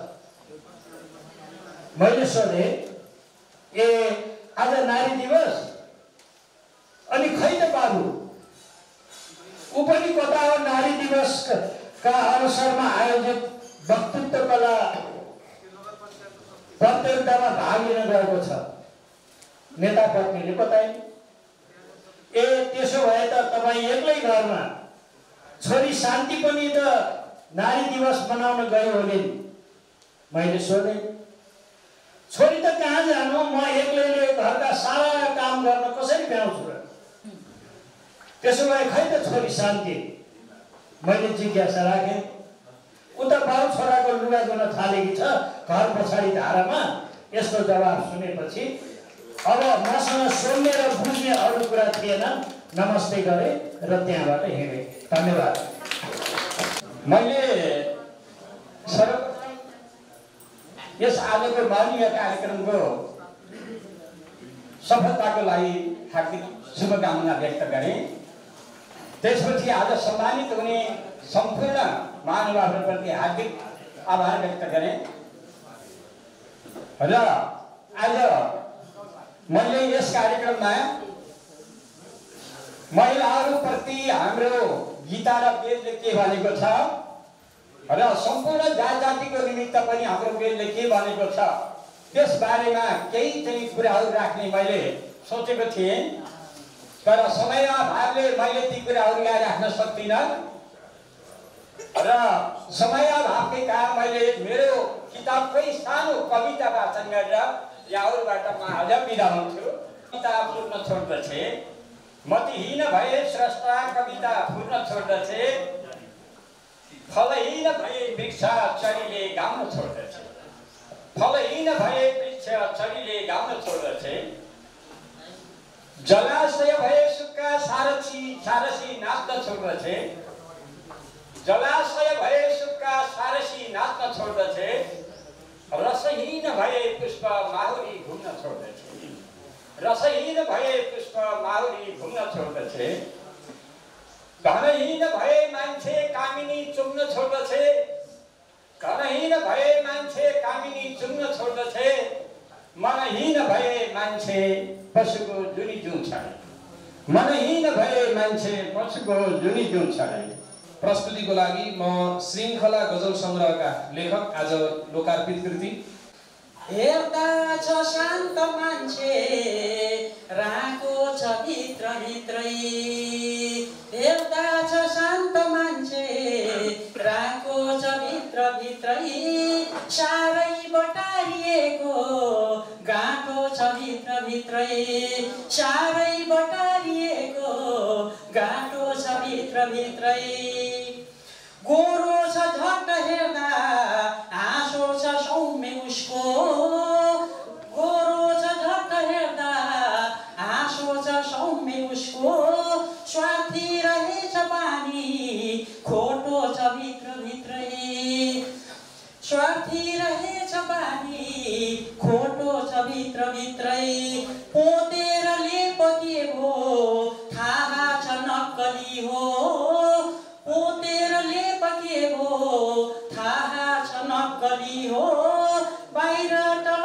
मैले सोधेँ, ए आज नारी दिवस? अनि खै त बाबु ऊ पनि कता हो नारी दिवसका अवसरमा आयोजित वक्तृत्व कला प्रतियोगितामा भाग लिन गएको छ। नेता पत्नीले बताए, ए त्यसो भए त तपाईँ एक्लै घरमा, छोरी शान्ति पनि त नारी दिवस मनाउन गयो होले नि। मैले सोधेँ, छोरी त कहाँ जानु, म एक्लैले घरका सारा काम गर्न कसरी भ्याउँछु र? त्यसो भए खै त छोरी शान्ति? मैले जिज्ञासा राखेँ। उता बाउ छोराको लुगा धुन थालेकी छ घर पछाडि धारामा। यस्तो जवाब सुनेपछि अब मसँग सुन्ने र बुझ्ने अरू कुरा थिएन। नमस्ते गरेँ र त्यहाँबाट हिँडेँ। धन्यवाद। मैले सर्वप्रथम यस आजको मानवीय कार्यक्रमको सफलताको लागि हार्दिक शुभकामना व्यक्त गरेँ। त्यसपछि आज सम्मानित हुने सम्पूर्ण महानुभावहरूप्रति हार्दिक आभार व्यक्त गरेँ। र आज मैले यस कार्यक्रममा महिलाहरूप्रति हाम्रो गीता र वेदले के भनेको छ र सम्पूर्ण जात जातिको निमित्त पनि हाम्रो वेदले के भनेको छ त्यस बारेमा केही कुराहरू राख्ने मैले सोचेको थिएँ। तर समय अभावले मैले ती कुराहरू यहाँ राख्न सक्दिनँ र समय अभावकै कारण मैले मेरो किताबकै सानो कविता वाचन गरेर यहाँहरूबाट म आज बिदा हुन्छु। कविता फुल्न छोड्दछे, मतिहीन भए स्रष्टा कविता फुल्न छोड्दछे, फलहीन भए वृक्ष चरीले गाउन छोड्दछे, फलहीन भए वृक्ष चरीले गाउन छोड्दछे, जलाशय भए सुक्का सारसी नाच्न छोड्दछे, जलाशय भए सुक्का सारसी नाच्न छोड्दछे, रसहीन भए पुष्प माहुरी घुम्न छोड्दछे, रसहीन भए पुष्प माहुरी घुम्न छोड्दछे, घनहीन भए मान्छे कामिनी चुम्न छोड्दछे, घनहीन भए मान्छे कामिनी चुम्न छोड्दछे, मनहीन भए मान्छे पशुको जुनी जुन छाडे, मनहीन भए मान्छे पशुको जुनी जुन छाडे। प्रस्तुतिको लागि म श्रृङ्खला गजल सङ्ग्रहका लेखक आज लोकार्पित कृति। हेर्दा छ शान्त मान्छे राको छ भित्र भित्रै, हेर्दा छ शान्त मान्छे राको छ भित्र भित्रै, सारै बटारिएको गाँठो छ भित्र भित्रै, सारै बटारिएको गाँठो छ भित्र भित्रै, गोरो छ झट्ट हेर्दा हाँसो छ सौम्य उसको, गोरो छ झट्ट हेर्दा हाँसो छ सौम्य उसको, स्वार्थी रहेछ पानी खोटो छ भित्र भित्रै, स्वार्थी रहेछ पानी खोटो छ भित्र भित्रै, पोतेर लेपके हो थाहा छ नक्कली हो, पोतेर लेपके हो थाहा छ नक्कली हो, बाहिर त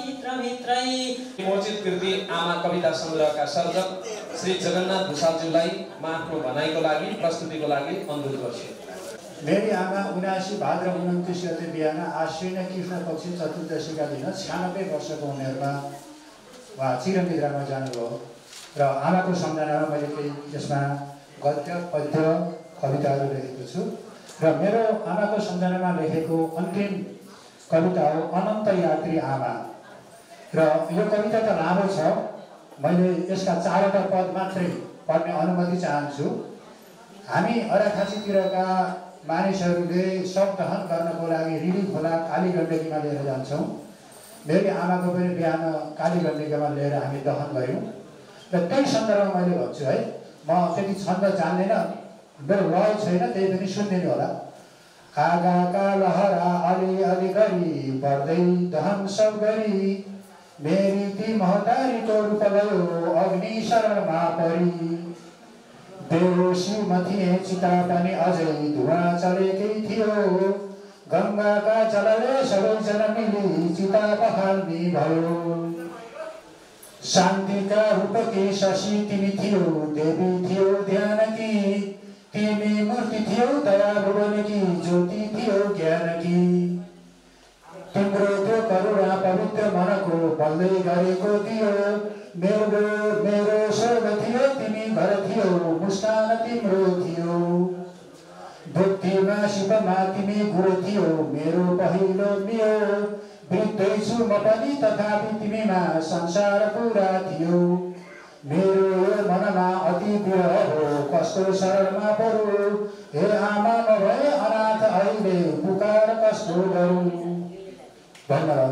भित्रभित्रै। विमोचित कृति आमा कविता सङ्ग्रहका सर्जक श्री जगन्नाथ भुषालज्यूलाई म आफ्नो भनाइको लागि प्रस्तुतिको लागि अनुरोध गर्छु। मेरी आमा 79 भाद्र 29 गते बिहान आश्विन कृष्ण पक्ष चतुर्दशीका दिन 96 वर्षको उमेरमा उहाँ चिरनिद्रामा जानुभयो र आमाको सम्झनामा मैले केही यसमा गद्य पद्य कविताहरू लेखेको छु र मेरो आमाको सम्झनामा लेखेको अन्तिम कविता हो अनन्त यात्री आमा र यो कविता त लामो छ, मैले यसका 4वटा पद मात्रै पढ्ने अनुमति चाहन्छु। हामी अराखाँचीतिरका मानिसहरूले शव दहन गर्नको लागि रिडी खोला काली गण्डकीमा लिएर जान्छौँ। मेरी आमाको पनि बिहान काली गण्डकीमा लिएर हामी दहन गऱ्यौँ र त्यही सन्दर्भमा मैले भन्छु है, म त्यति छन्द जान्दैन, मेरो लय छैन, त्यही पनि सुनिदिनु होला। आगाका लहरा अलि गरी बढ्दै दहन सब गरी मेरी ती महतारीको रूप गयो अग्नि शरणमा परी। बेहोसीमा थिए चिता पनि अझै धुवाँ चलेकै थियो, गङ्गाका जलले सबैजना मिली चिता बहाल्ने भयो। शान्तिका रूपकी शशी तिमी थियो, देवी थियो ध्यानकी, तिमी मूर्ति थियो दया भुवनकी, ज्योति थियो ज्ञानकी। तिम्रो त्यो करुणा पवित्र मनको बल्दै गरेको थियो, मेरो स्वर्ग थियो तिमी घर थियो, मुस्कान तिम्रो थियो। बुद्धिमा शिवमा तिमी गुरु थियो, मेरो पहिलो मियो। वृद्धै छु म पनि तथापि तिमीमा संसार पुरा थियो। मेरो यो मनमा अति विरह हो, कस्तो शरणमा परू। हे आमा म भए अनाथ अहिले पुकार कस्तो गरौँ। धन्यवाद।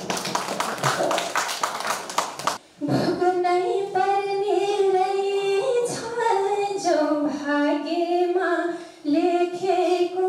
भोग्नै पर्ने रहेछ जो भाग्यमा लेखेको,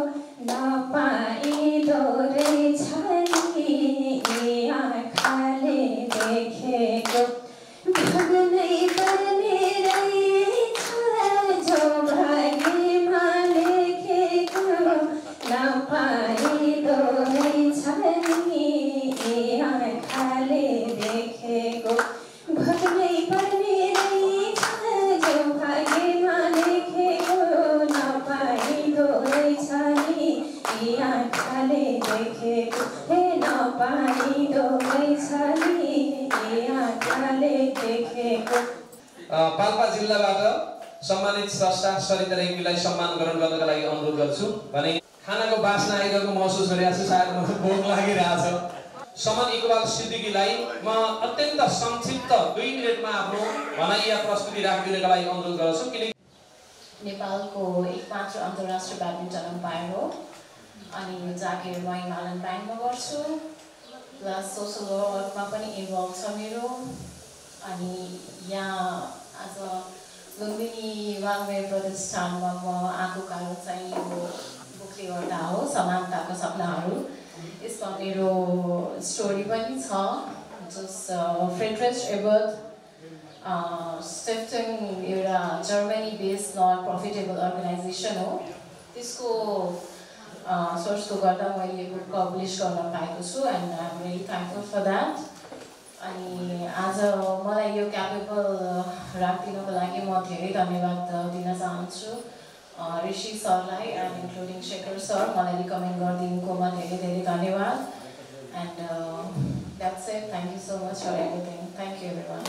नपाइँदो रहेछ नि आँखाले देखेको। भोग्नै पर्ने रहेछ जो भाग्यमा लेखेको, नपाइँदो रहेछ नि आँखाले देखेको। भोग्नै पर्ने रहेछ जो भाग्यमा लेखेको, नपाइँदो रहेछ नि आँखाले देखेको। हे नपाइँदो रहेछ नि आँखाले देखेको। पाल्पा जिल्लाबाट सम्मानित स्रष्टा सरिता रेग्मीलाई सम्मान ग्रहण गर्नका लागि अनुरोध गर्छु। भने खानाको बास्ना आइरहेको महसुस गरिरहेको छु, सायद मलाई भोक लागिरहेछ। समन इकबाल सिद्दिकीलाई म अत्यन्त संक्षिप्त 2 मिनेटमा आफ्नो भनाइ या प्रस्तुति राखिदिनका लागि अनुरोध गर्छु। किनकि नेपालको एकमात्र अन्तर्राष्ट्रिय ब्याडमिन्टन अम्पायर हो अनि यो जागिर म हिमालयन ब्याङ्कमा गर्छु, प्लस सोसल वर्कमा पनि इन्भल्भ छ मेरो। अनि यहाँ आज लुम्बिनी वाङ्मय प्रतिष्ठानमा म आएको कारण चाहिँ यो बुकले गर्दा हो, समानताको सपनाहरू। यसमा मेरो स्टोरी पनि छ, जस फ्रेडरिच एबर्ट स्टिफ्टिङ एउटा Germany based non profitable organisation हो। त्यसको सोर्सको गर्दा मैले बुक पब्लिस गर्न पाएको छु and I am very thankful for that. अनि आज मलाई यो क्यापेबल राखिदिनको लागि म धेरै धन्यवाद दिन चाहन्छु ऋषि सरलाई एन्ड इन्क्लुडिङ शेखर सर, मलाई रिकमेन्ड गरिदिनुकोमा धेरै धेरै धन्यवाद। And that's it, thank you so much for everything, thank you everyone.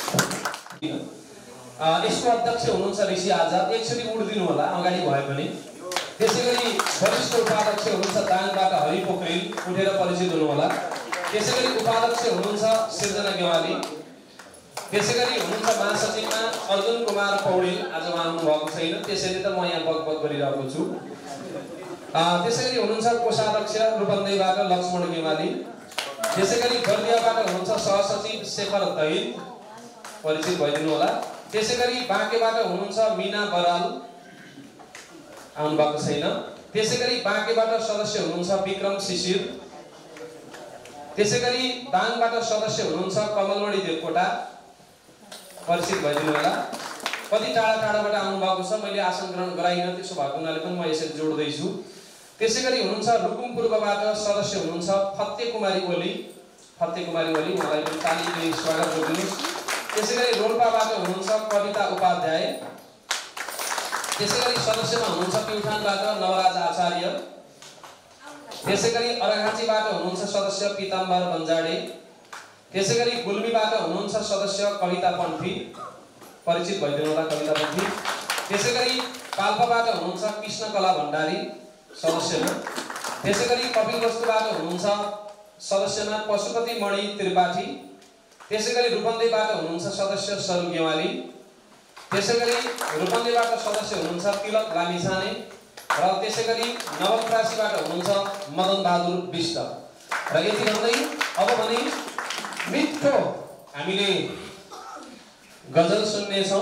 यसको अध्यक्ष हुनुहुन्छ ऋषि आजाद, एकचोटि उड्दिनु होला अगाडि भए पनि। त्यसैगरी वरिष्ठ उपाध्यक्ष हुनुहुन्छ दाङबाट हरि पोखरेल, उठेर परिचित हुनु होला। त्यसैगरी उपाध्यक्ष हुनुहुन्छ सिर्जना गेवाली। त्यसैगरी हुनुहुन्छ महासचिवमा अर्जुन कुमार पौडेल, आज उहाँ आउनुभएको छैन, त्यसैले त म यहाँ बकबक गरिरहेको छु। त्यसैगरी हुनुहुन्छ कोषाध्यक्ष रूपन्देहीबाट लक्ष्मण गेवाली। त्यसैगरी बर्दियाबाट हुनुहुन्छ सहसचिव शेखर दैल, परिचित भइदिनु होला। त्यसैगरी बाँकेबाट हुनुहुन्छ मिना बराल, आउनुभएको छैन। त्यसैगरी बाँकेबाट सदस्य हुनुहुन्छ विक्रम शिशिर। त्यसैगरी दाङबाट सदस्य हुनुहुन्छ कमलमणि देवकोटा, परिचित भइदिनु होला। कति टाढा टाढाबाट आउनुभएको छ, मैले आसन ग्रहण गराइन, त्यसो भएको हुनाले पनि म यसरी जोड्दैछु। त्यसैगरी हुनुहुन्छ रुकुम पूर्वबाट सदस्य हुनुहुन्छ फत्ते कुमारी ओली, फत्ते कुमारी ओली, उहाँलाई पनि तालीले स्वागत गरिदिनुहोस्। त्यसैगरी रोल्पाबाट हुनुहुन्छ कविता उपाध्याय। त्यसैगरी सदस्यमा हुनुहुन्छ प्युठानबाट नवराज आचार्य। त्यसैगरी अर्घाँचीबाट हुनुहुन्छ सदस्य पीताम्बर बन्जाडे। त्यसैगरी गुल्मीबाट हुनुहुन्छ सदस्य कविता पन्थी, परिचित भइदिनु होला कविता पन्थी। त्यसैगरी पाल्पाबाट हुनुहुन्छ कृष्णकला भण्डारी सदस्यमा। त्यसैगरी कपिलवस्तुबाट हुनुहुन्छ सदस्यमा पशुपति मणि त्रिपाठी। त्यसैगरी रूपन्देहीबाट हुनुहुन्छ सदस्य सरू गेवाली। त्यसैगरी रूपन्देहीबाट सदस्य हुनुहुन्छ तिलक लामिछाने र त्यसैगरी नवलपरासीबाट हुनुहुन्छ मदन बहादुर विष्ट। र यति भन्दै अब भने मिठो हामीले गजल सुन्नेछौँ।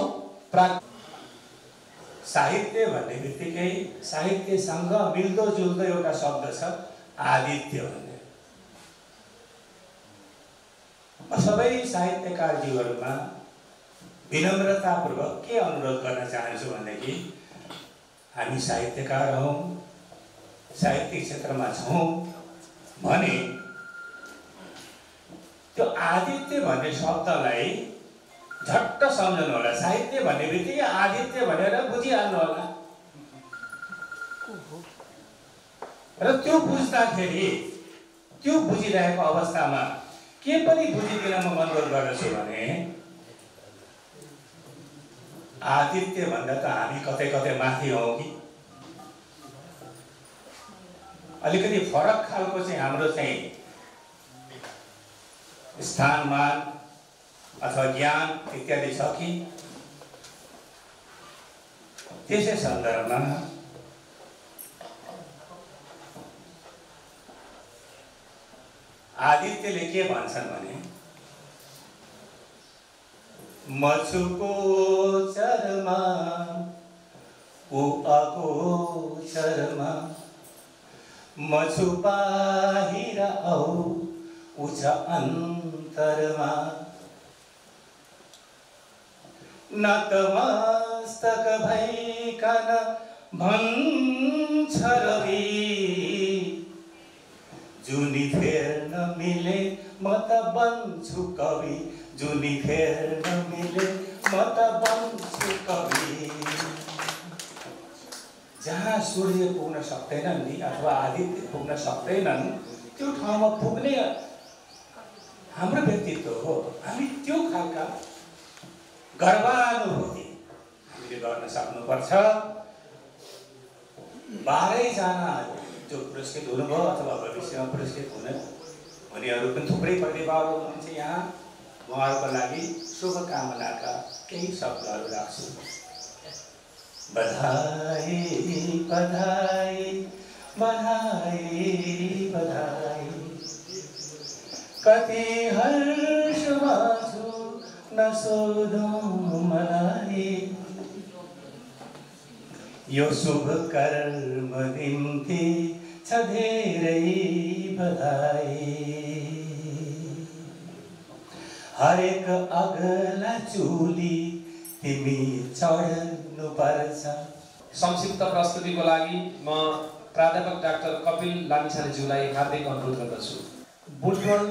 साहित्य भन्ने बित्तिकै साहित्यसँग मिल्दो जुल्दो एउटा शब्द छ आदित्य भन्ने। सबै साहित्यकारजीहरूमा विनम्रतापूर्वक के अनुरोध गर्न चाहन्छु भनेदेखि हामी साहित्यकार हौँ, साहित्यिक क्षेत्रमा छौँ भने त्यो आदित्य भन्ने शब्दलाई झट्ट सम्झनु होला। साहित्य भन्ने बित्तिकै आदित्य भनेर बुझिहाल्नु होला र त्यो बुझ्दाखेरि, त्यो बुझिरहेको अवस्थामा के पनि बुझिदिन म अनुरोध गर्दछु भने आदित्य भन्दा त हामी कतै कतै माथि हौँ कि अलिकति फरक खालको चाहिँ हाम्रो चाहिँ स्थानमान अथवा ज्ञान इत्यादि छ कि त्यसै सन्दर्भमा आदित्यले के भन्छन् भने मछुको चरमा ऊ अगोचरमा मछु बाहिर औ ऊ छ अन्तरमा नतमस्तक भइकन भन्छ रवि जुनी फेर्न मिले म त बन्छु कवि, जुनी फेर्न मिले म त बन्छु कवि। जहाँ सूर्य पुग्न सक्दैनन् नि अथवा आदित्य पुग्न सक्दैनन् त्यो ठाउँमा पुग्ने हाम्रो व्यक्तित्व हो। हामी त्यो खालका गर्वानुभूति हामीले गर्न सक्नुपर्छ। 12 जना जो पुरस्कृत हुनुभयो अथवा भविष्यमा पुरस्कृत हुनेहरू पनि थुप्रै प्रतिभाहरू हुनुहुन्छ यहाँ। उहाँहरूको लागि शुभकामनाका केही शब्दहरू राख्छु। बधाई बधाई बधाई बधाई, कति हर्षमा छु नसोधौँ मलाई, यो शुभ कर्म निम्ति छ धेरै बधाई। हरेक अगला चुली तिमी चढ्नु पर्छ। संक्षिप्त प्रस्तुतिको लागि म प्राध्यापक डाक्टर कपिल लामिछानेज्यूलाई हार्दिक अनुरोध गर्दछु। बुटवल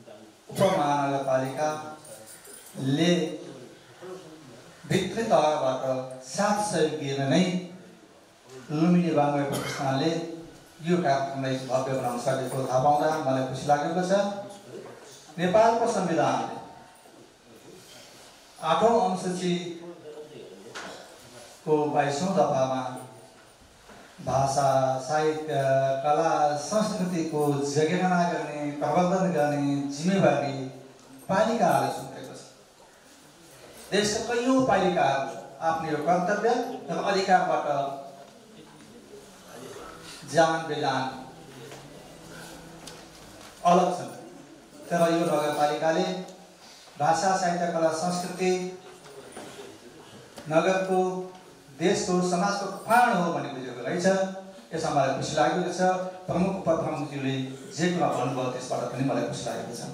उपमहानगरपालिकाले भित्री तहबाट 7 सहयोग दिएर नै लुम्बिनी बाङ्गो प्रतिष्ठानले यो कार्यक्रमलाई भव्य बनाउन सकेको थाहा पाउँदा मलाई खुसी लागेको छ। नेपालको संविधानले 8औं अनुसूचीको 22औं दफामा भाषा, साहित्य, कला, संस्कृतिको जगेर्ना गर्ने, प्रवर्धन गर्ने जिम्मेवारी पालिकाहरूलाई सुम्पेको छ। देशका कैयौँ पालिकाहरू आफ्नो यो कर्तव्य र अधिकारबाट जान बेजान अलग छन्। तर यो नगरपालिकाले भाषा, साहित्य, कला, संस्कृति नगरको, देशको, समाजको प्राण हो भन्ने बुझेको रहेछ। यसमा मलाई खुसी लागेको छ। प्रमुख उपप्रमुखज्यूले जे कुरा भन्नुभयो त्यसबाट पनि मलाई खुसी लागेको छ।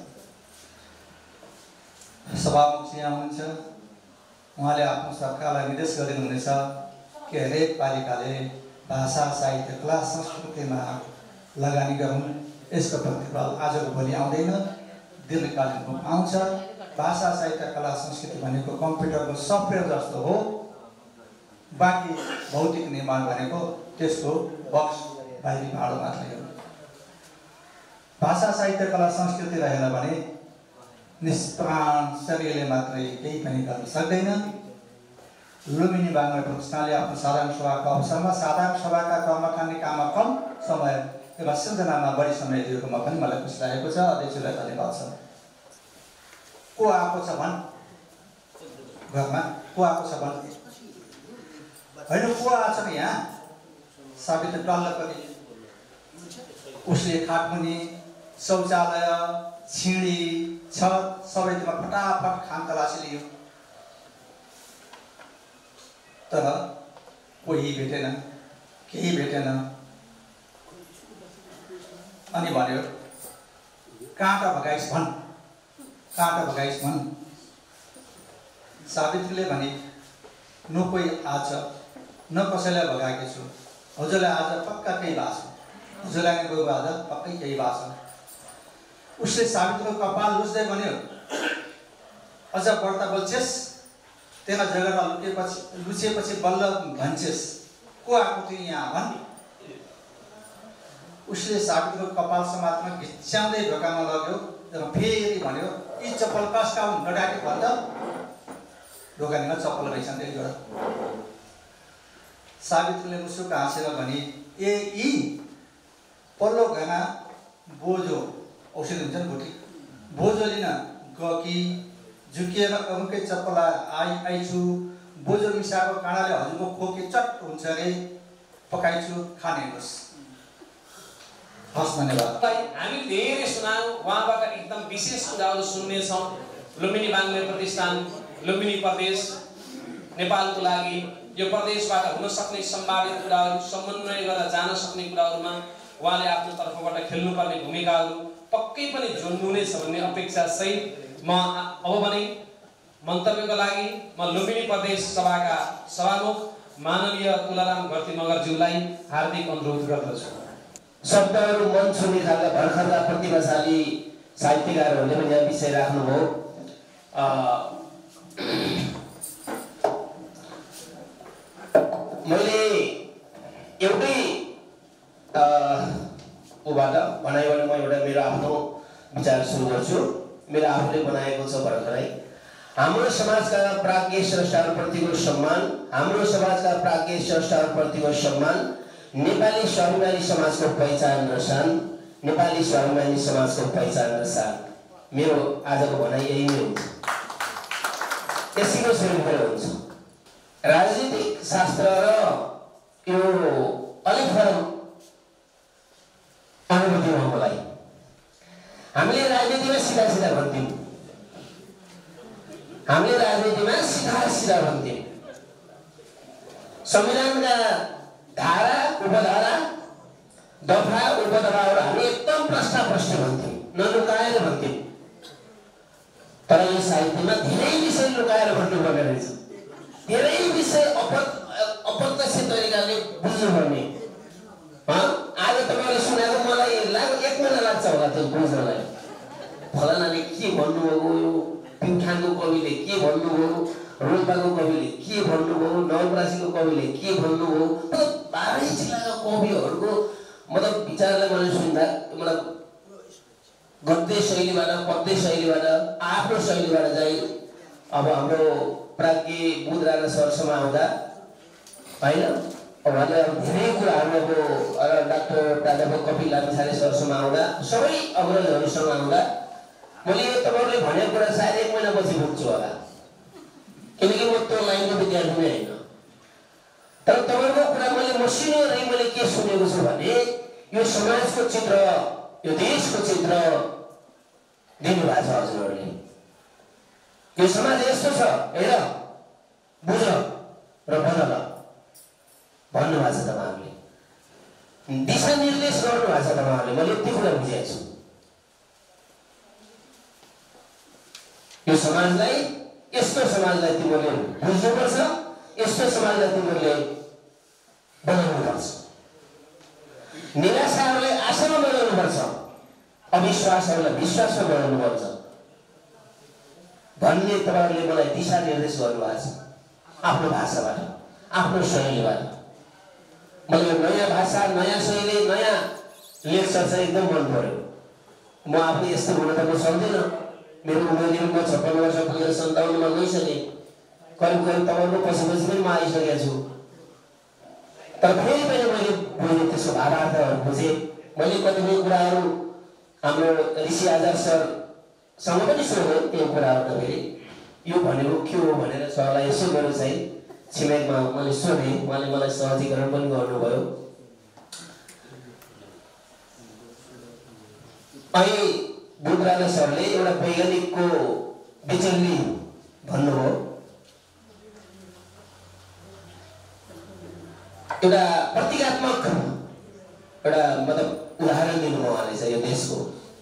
सभामुख यहाँ हुनुहुन्छ, उहाँले आफ्नो सरकारलाई निर्देश गरिदिनुहुनेछ कि हरेक पालिकाले भाषा, साहित्य, कला, संस्कृतिमा लगानी गरौँ। यसको प्रतिफल आजको भोलि आउँदैन, दीर्घकालीन रूप आउँछ। भाषा साहित्य कला संस्कृति भनेको कम्प्युटरको सफ्टवेयर जस्तो हो। बाँकी भौतिक निर्माण भनेको त्यसको बक्स बाहिरी भाँडो मात्रै हो। भाषा साहित्य कला संस्कृति रहेन भने निष्प्राण शरीरले मात्रै केही पनि गर्न सक्दैन। लुम्बिनी बाङ्मय प्रतिष्ठानले आफ्नो साधारण सभाको अवसरमा साधारण सभाका कर्मकाण्ड काममा कम समय एवं सृजनामा बढी समय दिएकोमा पनि मलाई खुसी लागेको छ। अध्यक्षलाई धन्यवाद छ। को आएको छ भन् घरमा को आएको छ भन् होइन को आएको छ यहाँ साबित डल्ल पनि उसले खाटमुनि शौचालय छिडी छत सबैमा फटाफट खान तलासी लियो तर कोही भेटेन केही भेटेन। अनि भन्यो काँटा भगाइस् भन् काँटा भगाइस् भन्। सावित्रीले भने न कोही आज न कसैलाई भगाएको छु। हजुरलाई आज पक्का केही भएको छ। हजुरलाई गएको आज पक्कै केही भएको छ। उसले सावित्रीको कपाल लुच्दै भन्यो अझ बढ्ता बोल्छेस् त्यहाँ जग्गा लुचेपछि बल्ल भन्छेस् को आएको थियो यहाँ भन्। उसले सावित्रीको कपाल समात्न घिच्याउँदै ढोकामा लग्यो र फेरि भन्यो यी चप्पल कसका हुन् नडाके भन्दा ढोकानीमा चप्पल रहेछन् त्यही गएर। सावित्रीले मुसुक हाँसेर भने ए यी पल्लो घरमा बोजो औषधि हुन्छ नि भुटी बोजो लिन गकी झुकिएर अमुकै चप्पल आइछु बोजो मिसाएको काँडाले हजुरको खोकी चट हुन्छ अरे पकाइछु खाने होस्। हस् धन्यवाद। हामी धेरै सुनायौँ उहाँबाट एकदम विशेष कुराहरू सुन्नेछौँ। लुम्बिनी बाङ्मय प्रतिष्ठान लुम्बिनी प्रदेश नेपालको लागि यो प्रदेशबाट हुन सक्ने सम्भावित कुराहरू समन्वय गरेर जान सक्ने कुराहरूमा उहाँले आफ्नो तर्फबाट खेल्नुपर्ने भूमिकाहरू पक्कै पनि जोड्नु नै छ भन्ने अपेक्षा सहित म अब भने मन्तव्यको लागि म लुम्बिनी प्रदेश सभाका सभामुख माननीय तुलाराम घरती मगरज्यूलाई हार्दिक अनुरोध गर्दछु। शब्दहरू मन छुने खालका भर्खरका प्रतिभाशाली साहित्यकारहरूले पनि यहाँ विषय राख्नुभयो। मैले एउटै ऊबाट भनाइबाट म एउटा मेरो आफ्नो विचार सुरु गर्छु। मेरो आफूले बनाएको छ भर्खरै हाम्रो समाजका प्राज्ञ स्रष्टाहरूप्रतिको सम्मान हाम्रो समाजका प्राज्ञ स्रष्टाहरूप्रतिको सम्मान नेपाली स्वाभिमानी समाजको पहिचान र शान नेपाली स्वाभिमानी समाजको पहिचान र शान मेरो आजको भनाइ यही नै हुन्छ। यसैको श्रेणीमा हुन्छ। राजनीतिक शास्त्र र यो अलिक फरक अनुभूति हो मलाई। हामीले राजनीतिमा सिधा सिधा भन्थ्यौँ संविधानका धारा उपधारा दफा उपदफाहरू हामी एकदम प्रश्न भन्थ्यौँ नलुकाएर भन्थ्यौँ। तर यो साहित्यमा धेरै विषय लुकाएर भन्नुपर्ने रहेछ। धेरै विषय अप्रत्यक्ष तरिकाले बुझ्नुपर्ने। आज तपाईँले सुनेको मलाई लाग्यो 1 महिना लाग्छ होला त्यो बुझ्नलाई। फलानाले के भन्नुभयो, प्युठानको कविले के भन्नुभयो, रोल्पाको कविले के भन्नुभयो, नवलपरासीको कविले के भन्नुभयो, मतलब 12 जिल्लाका कविहरूको मतलब विचारलाई मैले सुन्दा मतलब गद्य शैलीबाट पद्य शैलीबाट आफ्नो शैलीबाट चाहिँ अब हाम्रो प्राज्ञ बुध राणा सरसँग आउँदा होइन उहाँले धेरै कुराहरू अब डाक्टर प्राध्यापक कपिल लामिछाने सरसँग आउँदा सबै अग्रजहरूसँग आउँदा मैले तपाईँहरूले भनेको कुरा सायद 1 महिनापछि बुझ्छु होला किनकि म त्यो लाइनको विद्यार्थी नै होइन। तर तपाईँहरूको कुरा मैले मसिनो रही मैले के सुनेको छु भने यो समाजको चित्र यो देशको चित्र दिनुभएको छ हजुरहरूले। यो समाज यस्तो छ हेर बुझ र बदल भन्नुभएको छ तपाईँहरूले। दिशानिर्देश गर्नुभएको छ तपाईँहरूले। मैले यति कुरा बुझेको छु। यो समाजलाई यस्तो समाजलाई तिमीहरूले बुझ्नुपर्छ, यस्तो समाजलाई तिमीहरूले बनाउनुपर्छ। निराशाहरूलाई आशामा बनाउनुपर्छ, अविश्वासहरूलाई विश्वासमा बनाउनुपर्छ भन्ने तपाईँहरूले मलाई दिशानिर्देश गर्नुभएको छ आफ्नो भाषाबाट, आफ्नो शैलीबाट। मलाई नयाँ भाषा, नयाँ शैली, नयाँ लेक्चर चाहिँ एकदम मन पर्यो। म आफै यस्तो हुन त म सक्दिनँ। मेरो उमेर म 56 वर्ष पुगेर 57 मा गइसकेँ। करिब तपाईँको पछि पनि म आइसकेको छु। तर फेरि पनि मैले त्यसको भावार्थहरू बुझेँ। मैले कतिपय कुराहरू हाम्रो ऋषि आचार्य सरसँग पनि सोधेँ त्यो कुराहरू। फेरि यो भनेको के हो भनेर सरलाई यसो मेरो चाहिँ छिमेकमा मैले सोधेँ। उहाँले मलाई सहजीकरण पनि गर्नुभयो। अहिले बुद्धराज सरले एउटा वैज्ञानिकको विचल्ली भन्नुभयो। एउटा प्रतीकात्मक एउटा मतलब उदाहरण दिनुभयो उहाँले चाहिँ यो देशको।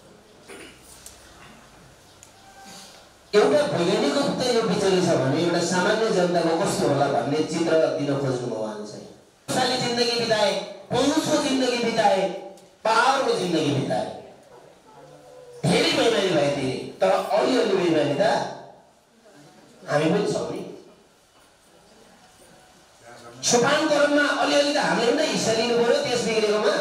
एउटा वैज्ञानिकको त यो विचल्ली छ भने एउटा सामान्य जनताको कस्तो होला भन्ने चित्र दिन खोज्नुभयो उहाँले चाहिँ। साली जिन्दगी बिताए, पहुँचको जिन्दगी बिताए, पावरको जिन्दगी बिताए, धेरै बेइमानी भए थिए। तर अलिअलि बेइमानी त हामी पनि छौँ नि। सोपान क्रममा अलिअलि त हामीले पनि हिस्सा लिनु पर्यो देश बिग्रेकोमा,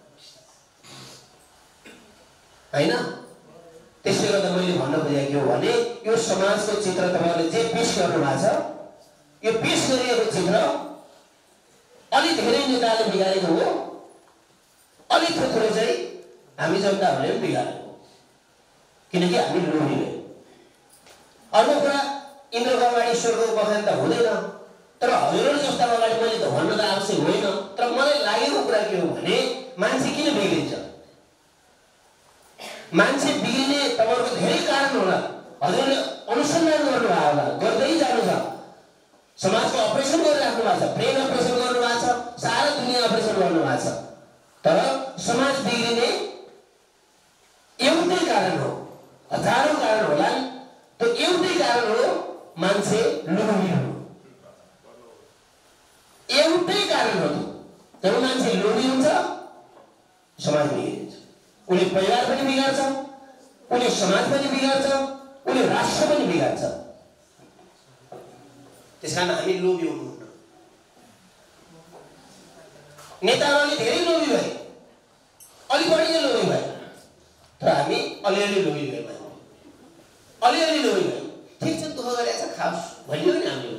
होइन? त्यसले गर्दा मैले भन्न खोजेको के हो भने यो समाजको चित्र तपाईँहरूले जे पेश गर्नुभएको छ, यो पेश गरिएको चित्र अलि धेरै नेताले बिगारेको हो, अलि थोरै चाहिँ हामी जनताहरूले पनि बिगारेको, किनकि हामी लोभी भयौँ। अर्को कुरा, इन्द्रको अगाडि ईश्वरको बखान त हुँदैन। तर हजुरहरू जस्ता अगाडि मैले त भन्न त आवश्यक होइन। तर मलाई लागेको कुरा के हो भने मान्छे किन बिग्रिन्छ? मान्छे बिग्रिने तपाईँहरूको धेरै कारण होला। हजुरले अनुसन्धान गर्नुभएको होला, गर्दै जानु छ। समाजको अपरेसन गरिराख्नु भएको छ, ब्रेन अपरेसन गर्नुभएको छ, सारा दुनियाँ अपरेसन गर्नुभएको छ। तर समाज बिग्रिने एउटै कारण हो, हजारौँ कारण होला। त्यो एउटै कारण हो मान्छे लोभी हो। एउटै कारण हो। जब मान्छे लोभी हुन्छ समाज बिग्रिन्छ। उसले परिवार पनि बिगार्छ, उसले समाज पनि बिगार्छ, उसले राष्ट्र पनि बिगार्छ। त्यसकारण हामी लोभी हुनुहुन्न। नेताहरूले धेरै लोभी भए, अलि बढी नै लोभी भए, तर हामी अलिअलि लोभी भयौँ। अलिअलि लोभी भयौँ। ठिक छ, दुःख गरेछ खाओस् भनियो नि हामीले।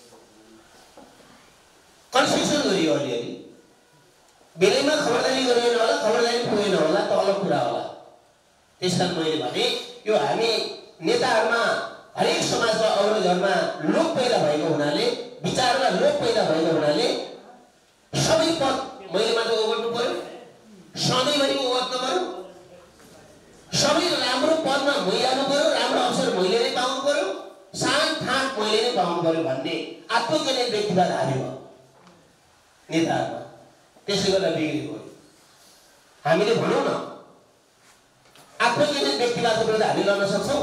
कन्सेसन गरियो अलिअलि, बेलैमा खबरदारी गरिएन होला, खबरदारी पुगेन होला त अलग कुरा होला। त्यसकारण मैले भने यो हामी नेताहरूमा हरेक समाजका अग्रजहरूमा लोभ पैदा भएको हुनाले, विचारमा लोभ पैदा भएको हुनाले सबै पद मैले मात्र ओगट्नु पर्यो, सधैँभरि ओगट्नु पर्यो, सबै राम्रो पदमा मै जानु पर्यो, राम्रो अवसर मैले नै पाउनु पर्यो, सान ठाट मैले नै पाउनु पर्यो भन्ने आत्मकेन्द्रित व्यक्तिवाद हावी भयो नेताहरूमा। त्यसले गर्दा बिग्रेको हो। हामीले भनौँ न, आत्मकेन्द्रित व्यक्तिवादको विरुद्ध हामी लड्न सक्छौँ।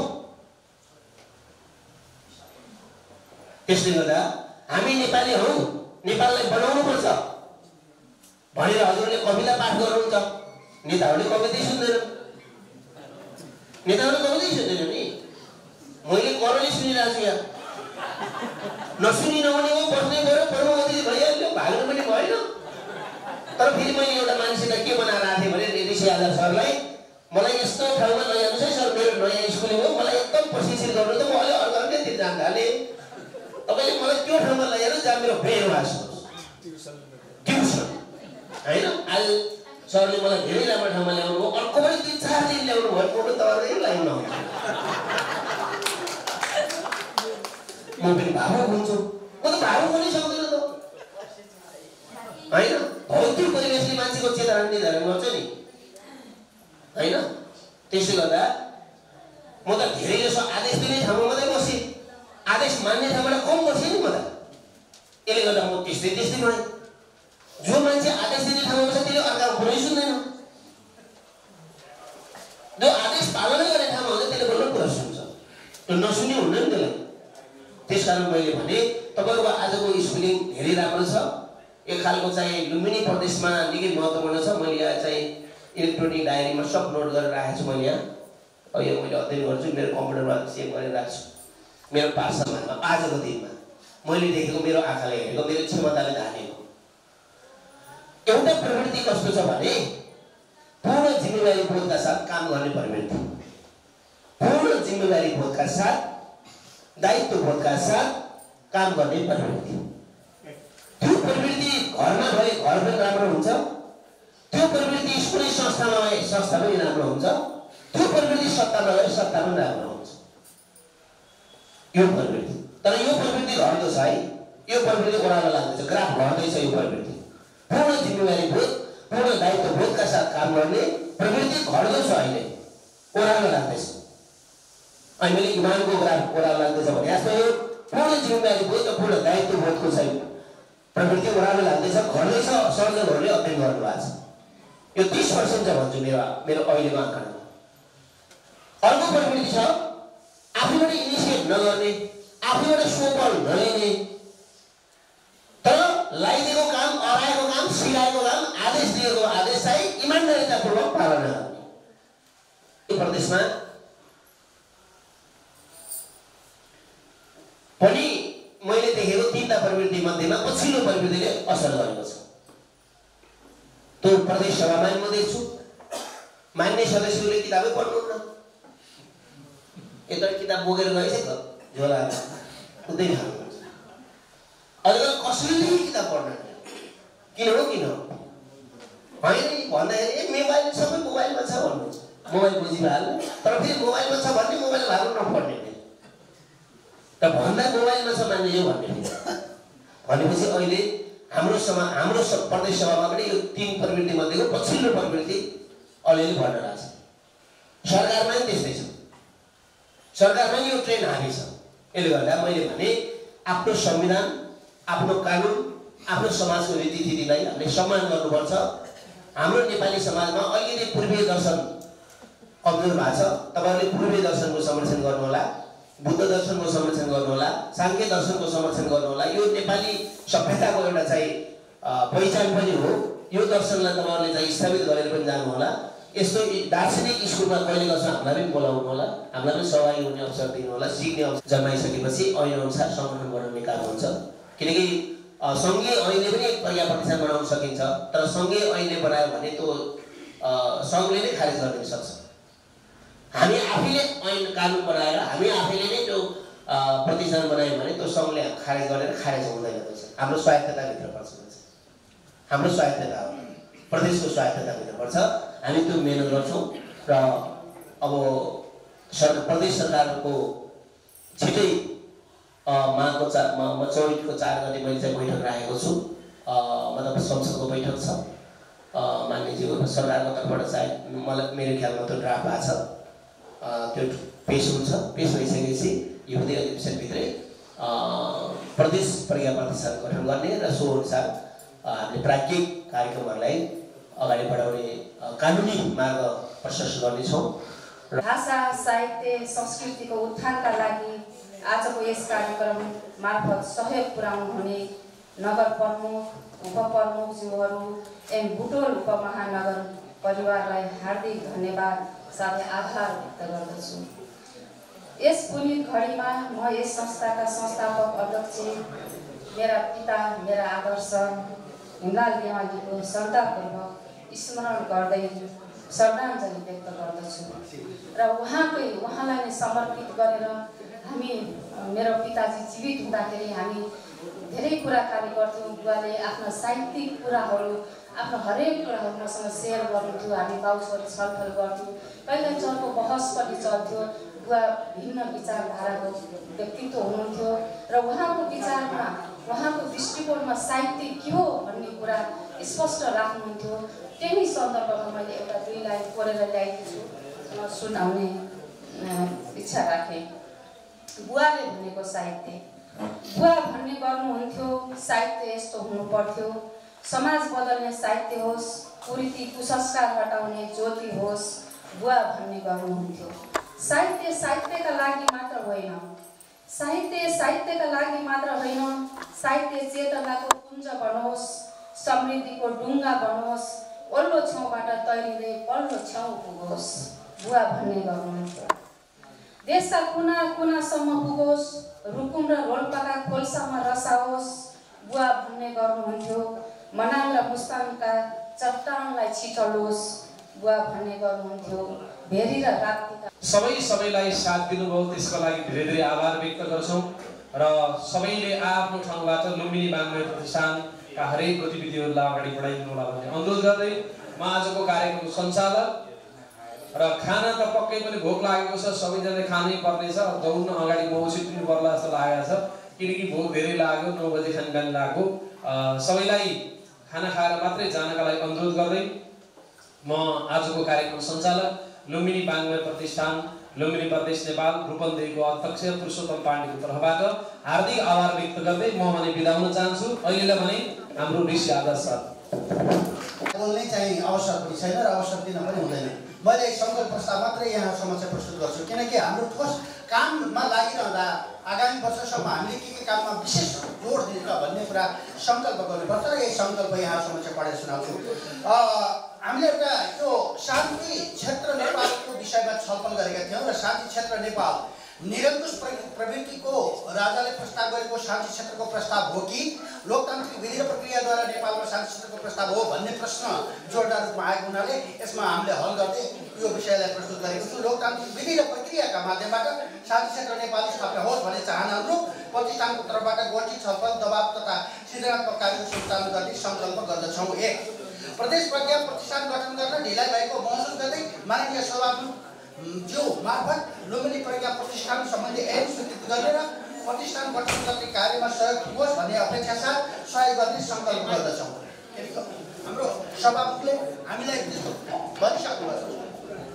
त्यसले गर्दा हामी नेपाली हौ, नेपाललाई बनाउनुपर्छ भनेर हजुरले कविता पाठ गर्नुहुन्छ। नेताहरूले कवितै सुन्दैनन्, नेताहरूले कवितै सुन्दैनन् नि। मैले करले सुनिरहेको छु यहाँ। नसुनी नहुने हो, बस्नै गऱ्यो, प्रधानमन्त्री भइहाल्यो, भाग्नु पनि भएन। तर फेरि मैले एउटा मान्छेलाई के बनाएर आएको थिएँ भने ऋषि आचार्य सरलाई, मलाई यस्तो ठाउँमा लैजानुहोस् है सर, मेरो नयाँ स्कुलिङ हो, मलाई एकदम प्रशिक्षित गर्नु त म अहिले अर्कोतिर जान थालेँ। तपाईँले मलाई त्यो ठाउँमा लैजानु जहाँ मेरो ब्रेन वास होस्, ट्युसन, होइन? आज सरले मलाई धेरै राम्रो ठाउँमा ल्याउनु भयो, अर्को पनि 3-4 दिन ल्याउनु भयो, फोटो तपाईँकै लाइनमा आउँछ। म पनि भावुक हुन्छु। म त भावुक हुनै सक्दिनँ त, होइन? भौतिक परिवेशले मान्छेको चेतना निर्धारण गर्छ नि, होइन? त्यसले गर्दा म त धेरै जसो आदेश दिने ठाउँमा मात्रै बसेँ, आदेश मान्ने ठाउँबाट कम बसेँ नि म त। यसले गर्दा म त्यस्तै भएँ। जो मान्छे आदेश दिने ठाउँमा बस्छ त्यसले अर्काको कुरै सुन्दैन, जो आदेश पालना गर्ने ठाउँमा हुन्छ त्यसले बल्ल कुरा सुन्छ। त्यो नसुन्ने हुन्न नि त्यसलाई। त्यसकारण मैले भने तपाईँको आजको स्कुलिङ धेरै राम्रो छ। एक खालको चाहिँ लुम्बिनी प्रदेशमा निकै महत्त्वपूर्ण छ। मैले यहाँ चाहिँ इलेक्ट्रोनिक डायरीमा सब नोट गरेर राखेको छु मैले यहाँ। अब यो मैले अध्ययन गर्छु, मेरो कम्प्युटरमा सेभ गरेर राख्छु। मेरो पाठ सम्मानमा आजको दिनमा मैले देखेको, मेरो आँखाले हेरेको, मेरो क्षमताले धानेको एउटा प्रवृत्ति कस्तो छ भने पूर्ण जिम्मेवारी बोधका साथ काम गर्ने प्रवृत्ति, पूर्ण जिम्मेवारी बोधका साथ, दायित्व बोधका साथ काम गर्ने प्रवृत्ति। त्यो प्रवृत्ति घरमा भए घर पनि राम्रो हुन्छ, त्यो प्रवृत्ति कुनै संस्थामा भए संस्था पनि राम्रो हुन्छ, त्यो प्रवृत्ति सत्तामा भए सत्ता पनि राम्रो हुन्छ। यो प्रवृत्ति, तर यो प्रवृत्ति घट्दो छ है, यो प्रवृत्ति ओह्रालो लाग्दैछ, ग्राफ घट्दैछ। यो प्रवृत्ति पूर्ण जिम्मेवारी बोध, पूर्ण दायित्व बोधका साथ काम गर्ने प्रवृत्ति घट्दो छ, अहिले ओह्रालो लाग्दैछ। अनि मैले इमानको ग्राफ ओह्रालो लाग्दैछ भने जस्तो यो पूर्ण जिम्मेवारी बोध र पूर्ण दायित्व बोधको चाहिँ प्रवृत्ति ओह्रालो लाग्दैछ, घट्दैछ। सर्जनहरूले अध्ययन गर्नुभएको छ, यो 30% छ भन्छु मेरो अहिलेको आँकडामा। अर्को प्रवृत्ति छ आफूबाट इनिसिएट नगर्ने, आफूबाट सोपल नलिने, तर लगाइदिएको काम, अराएको काम, सिकाएको काम, आदेश दिएको आदेश चाहिँ इमान्दारितापूर्वक पालना गर्ने। यो प्रदेशमा पनि मैले देखेको 3टा प्रवृत्ति मध्येमा पछिल्लो प्रवृत्तिले असर गरेको छ। त्यो प्रदेश सभामा म देख्छु, मान्य सदस्यहरूले किताबै पढ्नुहुन्न, एउटा किताब बोकेर गइसक्यो झोला कुदै खानुहुन्छ। अहिले कसैले किताब पढ्दैन, किन हो किन होइन भन्दाखेरि मोबाइल सबै मोबाइलमा छ भन्नुहुन्छ, मोबाइल बुझिहाल्नु, तर फेरि मोबाइलमा छ भन्ने मोबाइल भाग नपढ्ने त भन्दा मोबाइलमा छ मान्ने यो भन्ने भनेपछि अहिले हाम्रो प्रदेश सभामा पनि यो 3 प्रवृत्ति मध्येको पछिल्लो प्रवृत्ति अलिअलि भन्न लाग्छ। सरकारमा पनि त्यस्तै छ, सरकारमा यो ट्रेन हाबी छ। यसले गर्दा मैले भने आफ्नो संविधान, आफ्नो कानुन, आफ्नो समाजको रीतिथितिलाई हामीले सम्मान गर्नुपर्छ। हाम्रो नेपाली समाजमा अलिकति पूर्वीय दर्शन कमजोर भएको छ, तपाईँहरूले पूर्वीय दर्शनको संरक्षण गर्नुहोला, बुद्ध दर्शनको संरक्षण गर्नुहोला, सांख्य दर्शनको संरक्षण गर्नुहोला। यो नेपाली सभ्यताको एउटा चाहिँ पहिचान पनि हो। यो दर्शनलाई तपाईँहरूले चाहिँ स्थापित गरेर पनि जानुहोला। यस्तो दार्शनिक स्कुलमा कहिले गर्छ हामीलाई पनि बोलाउनु होला, हामीलाई पनि सहभागी हुने अवसर दिनु होला। सिक्ने अवसर जन्माइसकेपछि ऐनअनुसार सङ्गठन बनाउने काम हुन्छ, किनकि सङ्घीय ऐनले पनि एक प्रक्रिया प्रतिष्ठान बनाउन सकिन्छ, तर सङ्घीय ऐनले बनायो भने त्यो सङ्घले नै खारेज गरिदिन सक्छ। हामी आफैले ऐन कानुन बनाएर हामी आफैले नै त्यो प्रतिष्ठान बनायौँ भने त्यो सङ्घले खारेज गरेर खारेज हुँदैन। हाम्रो स्वायत्तताभित्र पर्छ, हाम्रो स्वायत्तता हो, प्रदेशको स्वायत्तताभित्र पर्छ। हामी त्यो मेहनत गर्छौँ र अब प्रदेश सरकारको छिटै माघको 4 गते मैले चाहिँ बैठक राखेको छु, मतलब संसदको बैठक छ। मान्यज्यू सरकारको तर्फबाट चाहिँ मलाई मेरो ख्यालमा त्यो ड्राफ्ट भएको छ, त्यो पेस हुन्छ। पेस भइसकेपछि हिउँदे अधिवेशनभित्रै प्रदेश प्रज्ञा प्रतिष्ठान गठन गर्ने र सो अनुसार हामीले प्राज्ञिक कार्यक्रमहरूलाई अगाडि बढाउने कानुनी मार्ग प्रशस्त गर्नेछौँ। भाषा, साहित्य, संस्कृतिको उत्थानका लागि आजको यस कार्यक्रम मार्फत सहयोग पुर्याउनु हुने नगर प्रमुख, उपप्रमुखज्यूहरू एवं बुटोल उपमहानगर परिवारलाई हार्दिक धन्यवाद साथै आभार व्यक्त गर्दछु। यस पुनित घडीमा म यस संस्थाका संस्थापक अध्यक्ष, मेरा पिता, मेरा आदर्श हिमलाल नेवालीको श्रद्धापूर्वक स्मरण गर्दै श्रद्धाञ्जली व्यक्त गर्दछु र उहाँलाई नै समर्पित गरेर हामी, मेरो पिताजी जीवित हुँदाखेरि हामी धेरै कुराकानी गर्थ्यौँ। बुवाले आफ्ना साहित्यिक कुराहरू, आफ्नो हरेक कुराहरू मसँग सेयर गर्नुहुन्थ्यो, हामी बाउछोरी छलफल गर्थ्यौँ, कहिले चर्को बहस पनि चल्थ्यो। बुवा भिन्न विचारधाराको व्यक्तित्व हुनुहुन्थ्यो र उहाँको विचारमा, उहाँको दृष्टिकोणमा साहित्य के हो भन्ने कुरा स्पष्ट राख्नुहुन्थ्यो। त्यही सन्दर्भमा मैले एउटा 2 लाइन पढेर ल्याएकी छु, सुनाउने इच्छा राखेँ। बुवाले भनेको साहित्य, बुवा भन्ने गर्नुहुन्थ्यो साहित्य यस्तो हुनुपर्थ्यो, समाज बदल्ने साहित्य होस्, कुरीति कुसंस्कार हटाउने ज्योति होस्, बुवा भन्ने गर्नुहुन्थ्यो। साहित्य साहित्यका लागि मात्र होइन, साहित्य साहित्यका लागि मात्र होइन, साहित्य चेतनाको पुञ्ज बनोस्, समृद्धिको ढुङ्गा बनोस्, ओल्लो छेउबाट तैरिँदै पल्लो छेउ पुगोस् बुवा भन्ने गर्नुहुन्थ्यो। देशका कुना कुनासम्म पुगोस्, रुकुम र रोल्पाका खोल्सामा रसाओस् बुवा भन्ने गर्नुहुन्थ्यो। मनाङ र मुस्ताङका चट्टानलाई छिटलोस् बुवा भन्ने गर्नुहुन्थ्यो। भेरी र राप्तीका सबैलाई साथ दिनुभयो, त्यसको लागि धेरै धेरै आभार व्यक्त गर्छौँ र सबैले आफ्नो ठाउँबाट लुम्बिनी बाङ्मय प्रतिष्ठानका हरेक गतिविधिहरूलाई अगाडि बढाइदिनु होला भन्ने अनुरोध गर्दै म आजको कार्यक्रमको सञ्चालक र खाना त पक्कै पनि भोक लागेको छ, सबैजनाले खानै पर्नेछ, दौड्न अगाडि म उछिटिनु पर्ला जस्तो लागेको छ किनकि भोक धेरै लाग्यो, 9 बजे खानपान लाग्यो। सबैलाई खाना खाएर मात्रै जानका लागि अनुरोध गर्दै म आजको कार्यक्रम सञ्चालक लुम्बिनी बाङ्मय प्रतिष्ठान लुम्बिनी प्रदेश नेपाल रूपन्देहीको अध्यक्ष पुरुषोत्तम पाण्डेको तर्फबाट हार्दिक आभार व्यक्त गर्दै म भने बिदा हुन चाहन्छु। अहिलेलाई भने हाम्रो ऋषि आदर्श सर बोल्ने चाहिँ अवसर पनि छैन र अवसर दिन पनि हुँदैन। मैले सङ्कल्प प्रस्ताव मात्रै यहाँ समक्ष प्रस्तुत गर्छु किनकि हाम्रो ठोस काममा लागिरहँदा आगामी वर्षसम्म हामीले के काममा विशेष जोड दिन्छ भन्ने कुरा सङ्कल्प गर्नुपर्छ र यही सङ्कल्प यहाँ समक्ष पढेर सुनाउँछु। हामीले एउटा यो शान्ति क्षेत्र नेपालको विषयमा छलफल गरेका थियौँ र शान्ति क्षेत्र नेपाल निरङ्कुश प्रवृत्तिको राजाले प्रस्ताव गरेको शान्ति क्षेत्रको प्रस्ताव हो कि लोकतान्त्रिक विधि र प्रक्रियाद्वारा नेपालमा शान्ति क्षेत्रको प्रस्ताव हो भन्ने प्रश्न जोडदार रूपमा आएको हुनाले यसमा हामीले हल गर्दै यो विषयलाई प्रस्तुत गरेको छु। लोकतान्त्रिक विधि र प्रक्रियाका माध्यमबाट शान्ति क्षेत्र नेपाल स्थापना होस् भन्ने चाहना अनुरूप प्रतिष्ठानको तर्फबाट गोष्ठी छलफल दबाव तथा सृजनात्मक कार्य सञ्चालन गर्ने सङ्कल्प गर्दछौँ। 1 प्रदेश प्रज्ञा प्रतिष्ठान गठन गर्न ढिलाइ भएको महसुस गर्दै माननीय सभामुख जो मार्फत लुम्बिनी प्रज्ञा प्रतिष्ठान सम्बन्धी ऐन स्वीकृत गर्ने र प्रतिष्ठान गठन गर्ने कार्यमा सहयोग पुगोस् भन्ने अपेक्षा साथ सहयोग गर्ने सङ्कल्प गर्दछौँ। हाम्रो सभामुखले हामीलाई त्यस्तो भनिसक्नु भएको छ।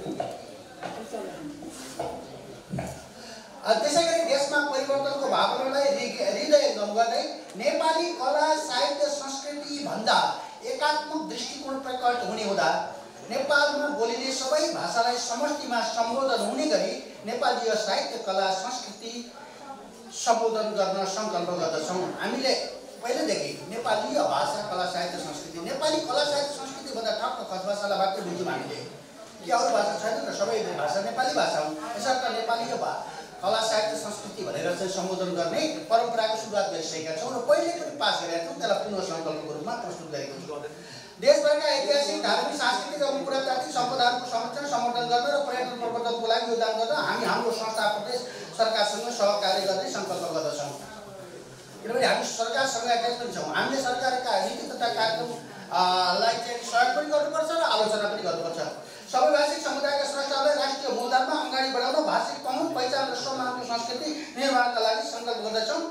त्यसै गरी देशमा परिवर्तनको भावनालाई हृदयङ्गम गर्दै नेपाली कला साहित्य संस्कृति भन्दा एकात्मक दृष्टिकोण प्रकट हुने हुँदा नेपालमा बोलिने सबै भाषालाई समष्टिमा सम्बोधन हुने गरी नेपाली साहित्य कला संस्कृति सम्बोधन गर्न सङ्कल्प गर्दछौँ। हामीले पहिलेदेखि नेपाली भाषा कला साहित्य संस्कृति नेपाली कला साहित्य संस्कृति भन्दा ठक्क खस भाषालाई मात्रै बुझ्यौँ हामीले कि अरू भाषा छैन र सबै भाषा नेपाली भाषा हुन्। यसर्थ नेपाली कला साहित्य संस्कृति भनेर चाहिँ सम्बोधन गर्ने परम्पराको सुरुवात गरिसकेका छौँ र पहिले पनि पास गरेका छौँ। त्यसलाई पुनः सङ्कल्पको रूपमा प्रस्तुत गरेको छौँ। देशभरका ऐतिहासिक धार्मिक सांस्कृतिक र पुरातात्विक सम्पदाहरूको संरक्षण समर्थन गर्न र पर्यटन प्रवर्धनको लागि योगदान गर्न हामी हाम्रो संस्था प्रदेश सरकारसँग सहकार्य गर्ने सङ्कल्प गर्दछौँ। किनभने हामी सरकारसँग एट्याच पनि छौँ। हामीले सरकारका नीति तथा कार्यक्रमलाई चाहिँ सहयोग पनि गर्नुपर्छ र आलोचना पनि गर्नुपर्छ। सबै भाषिक समुदायका स्रष्टालाई राष्ट्रिय मूलधारमा अगाडि बढाउन भाषिक पहुँच पहिचान र सम्मानको संस्कृति निर्माणका लागि सङ्कल्प गर्दछौँ।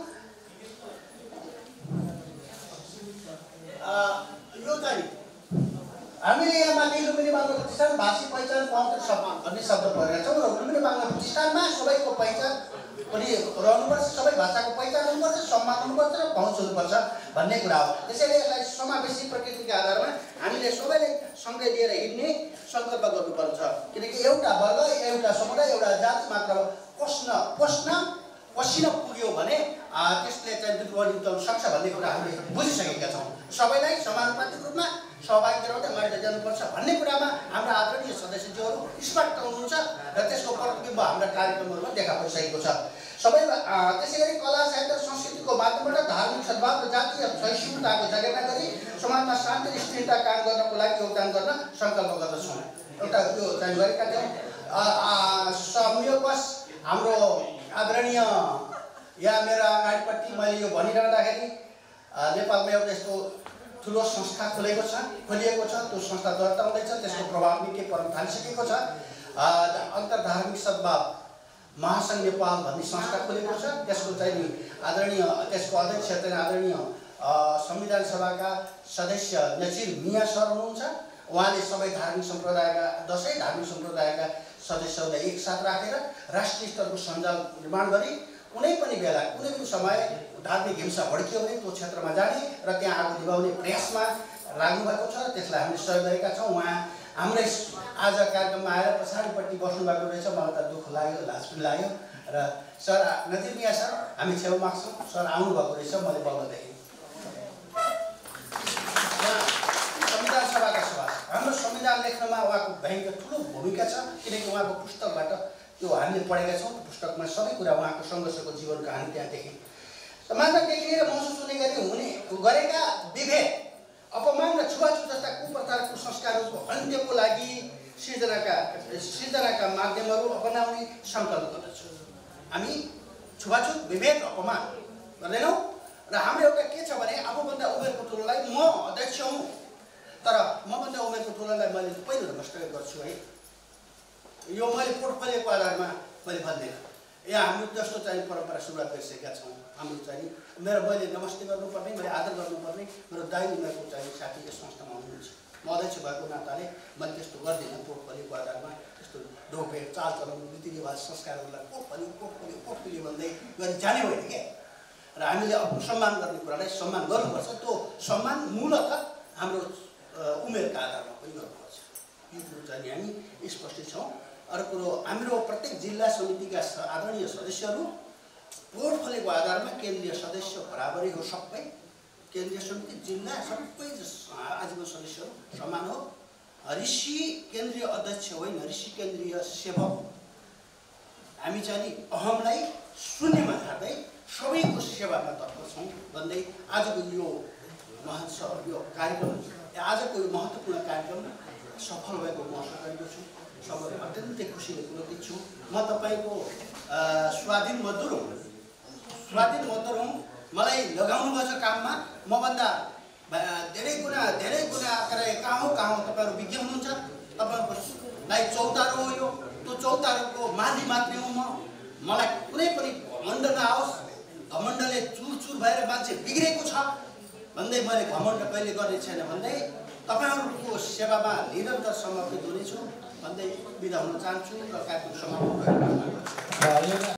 यो चाहिँ हामीले यहाँ माथि लुम्बिनी बाङ्मय प्रतिष्ठान भाषिक पहिचान पहुँच र सम्मान भन्ने शब्द पढेका छौँ र लुम्बिनी बाङ्मय प्रतिष्ठानमा सबैको पहिचान पनि रहनुपर्छ, सबै भाषाको पहिचान हुनुपर्छ, सम्मान हुनुपर्छ र पहुँच हुनुपर्छ भन्ने कुरा हो। त्यसैले यसलाई समावेशी प्रकृतिका आधारमा हामीले सबैले सँगै लिएर हिँड्ने सङ्कल्प गर्नुपर्छ। किनकि एउटा वर्ग एउटा समुदाय एउटा जाति मात्र पसिन पुग्यो भने त्यसले चाहिँ दुर्बल उठाउन सक्छ भन्ने कुरा हामीले बुझिसकेका छौँ। सबैलाई समानुपातिक रूपमा सहभागी गराउँदै अगाडि जानुपर्छ भन्ने कुरामा हाम्रा आदरणीय सदस्यज्यूहरू स्पष्ट हुनुहुन्छ र त्यसको प्रतिबिम्ब हाम्रा कार्यक्रमहरूमा देखा परिसकेको छ। सबै त्यसै गरी कला साहित्य संस्कृतिको माध्यमबाट धार्मिक सद्भाव र जातीय सहिष्णुताको जगेर्ना गरी समाजमा शान्ति र स्थिरता कायम गर्नको लागि योगदान गर्न सङ्कल्प गर्दछौँ। एउटा यो चाहिँ गरेका थियौँ। संयोगवश हाम्रो आदरणीय यहाँ मेरो अगाडिपट्टि मैले यो भनिरहँदाखेरि नेपालमा एउटा यस्तो ठुलो संस्था खोलिएको छ। त्यो संस्था दर्ता हुँदैछ, त्यसको प्रभाव निकै पर्न थालिसकेको छ। अन्तर्धार्मिक सद्भाव महासङ्घ नेपाल भन्ने संस्था खोलेको छ। त्यसको चाहिँ आदरणीय त्यसको अध्यक्ष चाहिँ आदरणीय संविधान सभाका सदस्य नजिर मिया सर हुनुहुन्छ। उहाँले सबै धार्मिक सम्प्रदायका 10 धार्मिक सम्प्रदायका सदस्यहरूलाई एकसाथ राखेर राष्ट्रिय स्तरको सञ्जाल निर्माण गरी कुनै पनि बेला कुनै पनि समय धार्मिक हिंसा भड्कियो भने त्यो क्षेत्रमा जाने र त्यहाँ आगो निभाउने प्रयासमा लाग्नु भएको छ। त्यसलाई हामीले सहयोग गरेका छौँ। उहाँ हाम्रै आज कार्यक्रममा आएर पछाडिपट्टि बस्नु भएको रहेछ। मलाई त दुःख लाग्यो, लाज पनि लाग्यो र सर नजिर मिया सर हामी छेउमा छौँ। सर आउनुभएको रहेछ, मैले बल्ल देखेँ। संविधान सभाका सभासद लेख्नमा उहाँको भयङ्कर ठुलो भूमिका छ किनकि उहाँको पुस्तकबाट त्यो हामीले पढेका छौँ पुस्तकमा सबै कुरा उहाँको सङ्घर्षको जीवन कहानी त्यहाँ देखेँ समाजमा देखिने र महसुस हुने गरी गरेका विभेद अपमान र छुवाछुत जस्ता कुप्रथाको संस्कारहरूको अन्त्यको लागि सृजनाका माध्यमहरू अपनाउने सङ्कल्प गर्दछौँ हामी छुवाछुत विभेद अपमान गर्दैनौँ र हाम्रो एउटा के छ भने आफूभन्दा उमेरको ठुलोलाई म अध्यक्ष हुँ तर मभन्दा उमेरको ठुलोलाई मैले पहिलो नमस्कार गर्छु है यो मैले पोर्टफोलियोको आधारमा मैले भन्दैन यहाँ हाम्रो जस्तो चाहिँ परम्परा सुरुवात गरिसकेका छौँ हाम्रो चाहिँ मेरो मैले नमस्ते गर्नुपर्ने मैले आदर गर्नुपर्ने मेरो दाइ उमेरको चाहिँ साथी यस संस्थामा हुनुहुन्छ म अध्यक्ष भएको नाताले मैले त्यस्तो गर्दिनँ पोर्टफोलियोको आधारमा त्यस्तो ढोके चालचलन रीतिरिवाज संस्कारहरूलाई पोर्टफोलियो भन्दै गरी जाने होइन क्या र हामीले सम्मान गर्ने कुरालाई सम्मान गर्नुपर्छ त्यो सम्मान मूलत हाम्रो उमेरका आधारमा पनि गर्नुपर्छ यो कुरो चाहिँ हामी स्पष्ट छौँ अर्को कुरो हाम्रो प्रत्येक जिल्ला समितिका आदरणीय सदस्यहरू पोर्टफोलियोको आधारमा केन्द्रीय सदस्य बराबरै हो सबै केन्द्रीय समिति जिल्ला सबै आजीवन सदस्यहरू समान हो ऋषि केन्द्रीय अध्यक्ष होइन ऋषि केन्द्रीय सेवक हामी चाहिँ अहमलाई शून्यमा झार्दै सबैको सेवामा तत्पर छौँ भन्दै आजको यो यो कार्यक्रम आजको यो महत्त्वपूर्ण कार्यक्रम सफल भएको महसुस गरेको छु सबै अत्यन्तै खुसीले कुराको छु म तपाईँको स्वाधीन मजदुर हुँ मलाई लगाउनु भएको काममा मभन्दा धेरै गुणा कहाँ हो तपाईँहरू विज्ञ हुनुहुन्छ तपाईँहरूलाई चौतारो हो यो त्यो चौतारोको माली मात्रै हुँ मलाई कुनै पनि घमण्ड नआओस् घमण्डले चुर भएर मान्छे बिग्रेको छ भन्दै मैले घमण्ड कहिले गर्ने छैन भन्दै तपाईँहरूको सेवामा निरन्तर समर्पित हुनेछु भन्दै बिदा हुन चाहन्छु र कार्यक्रम समापन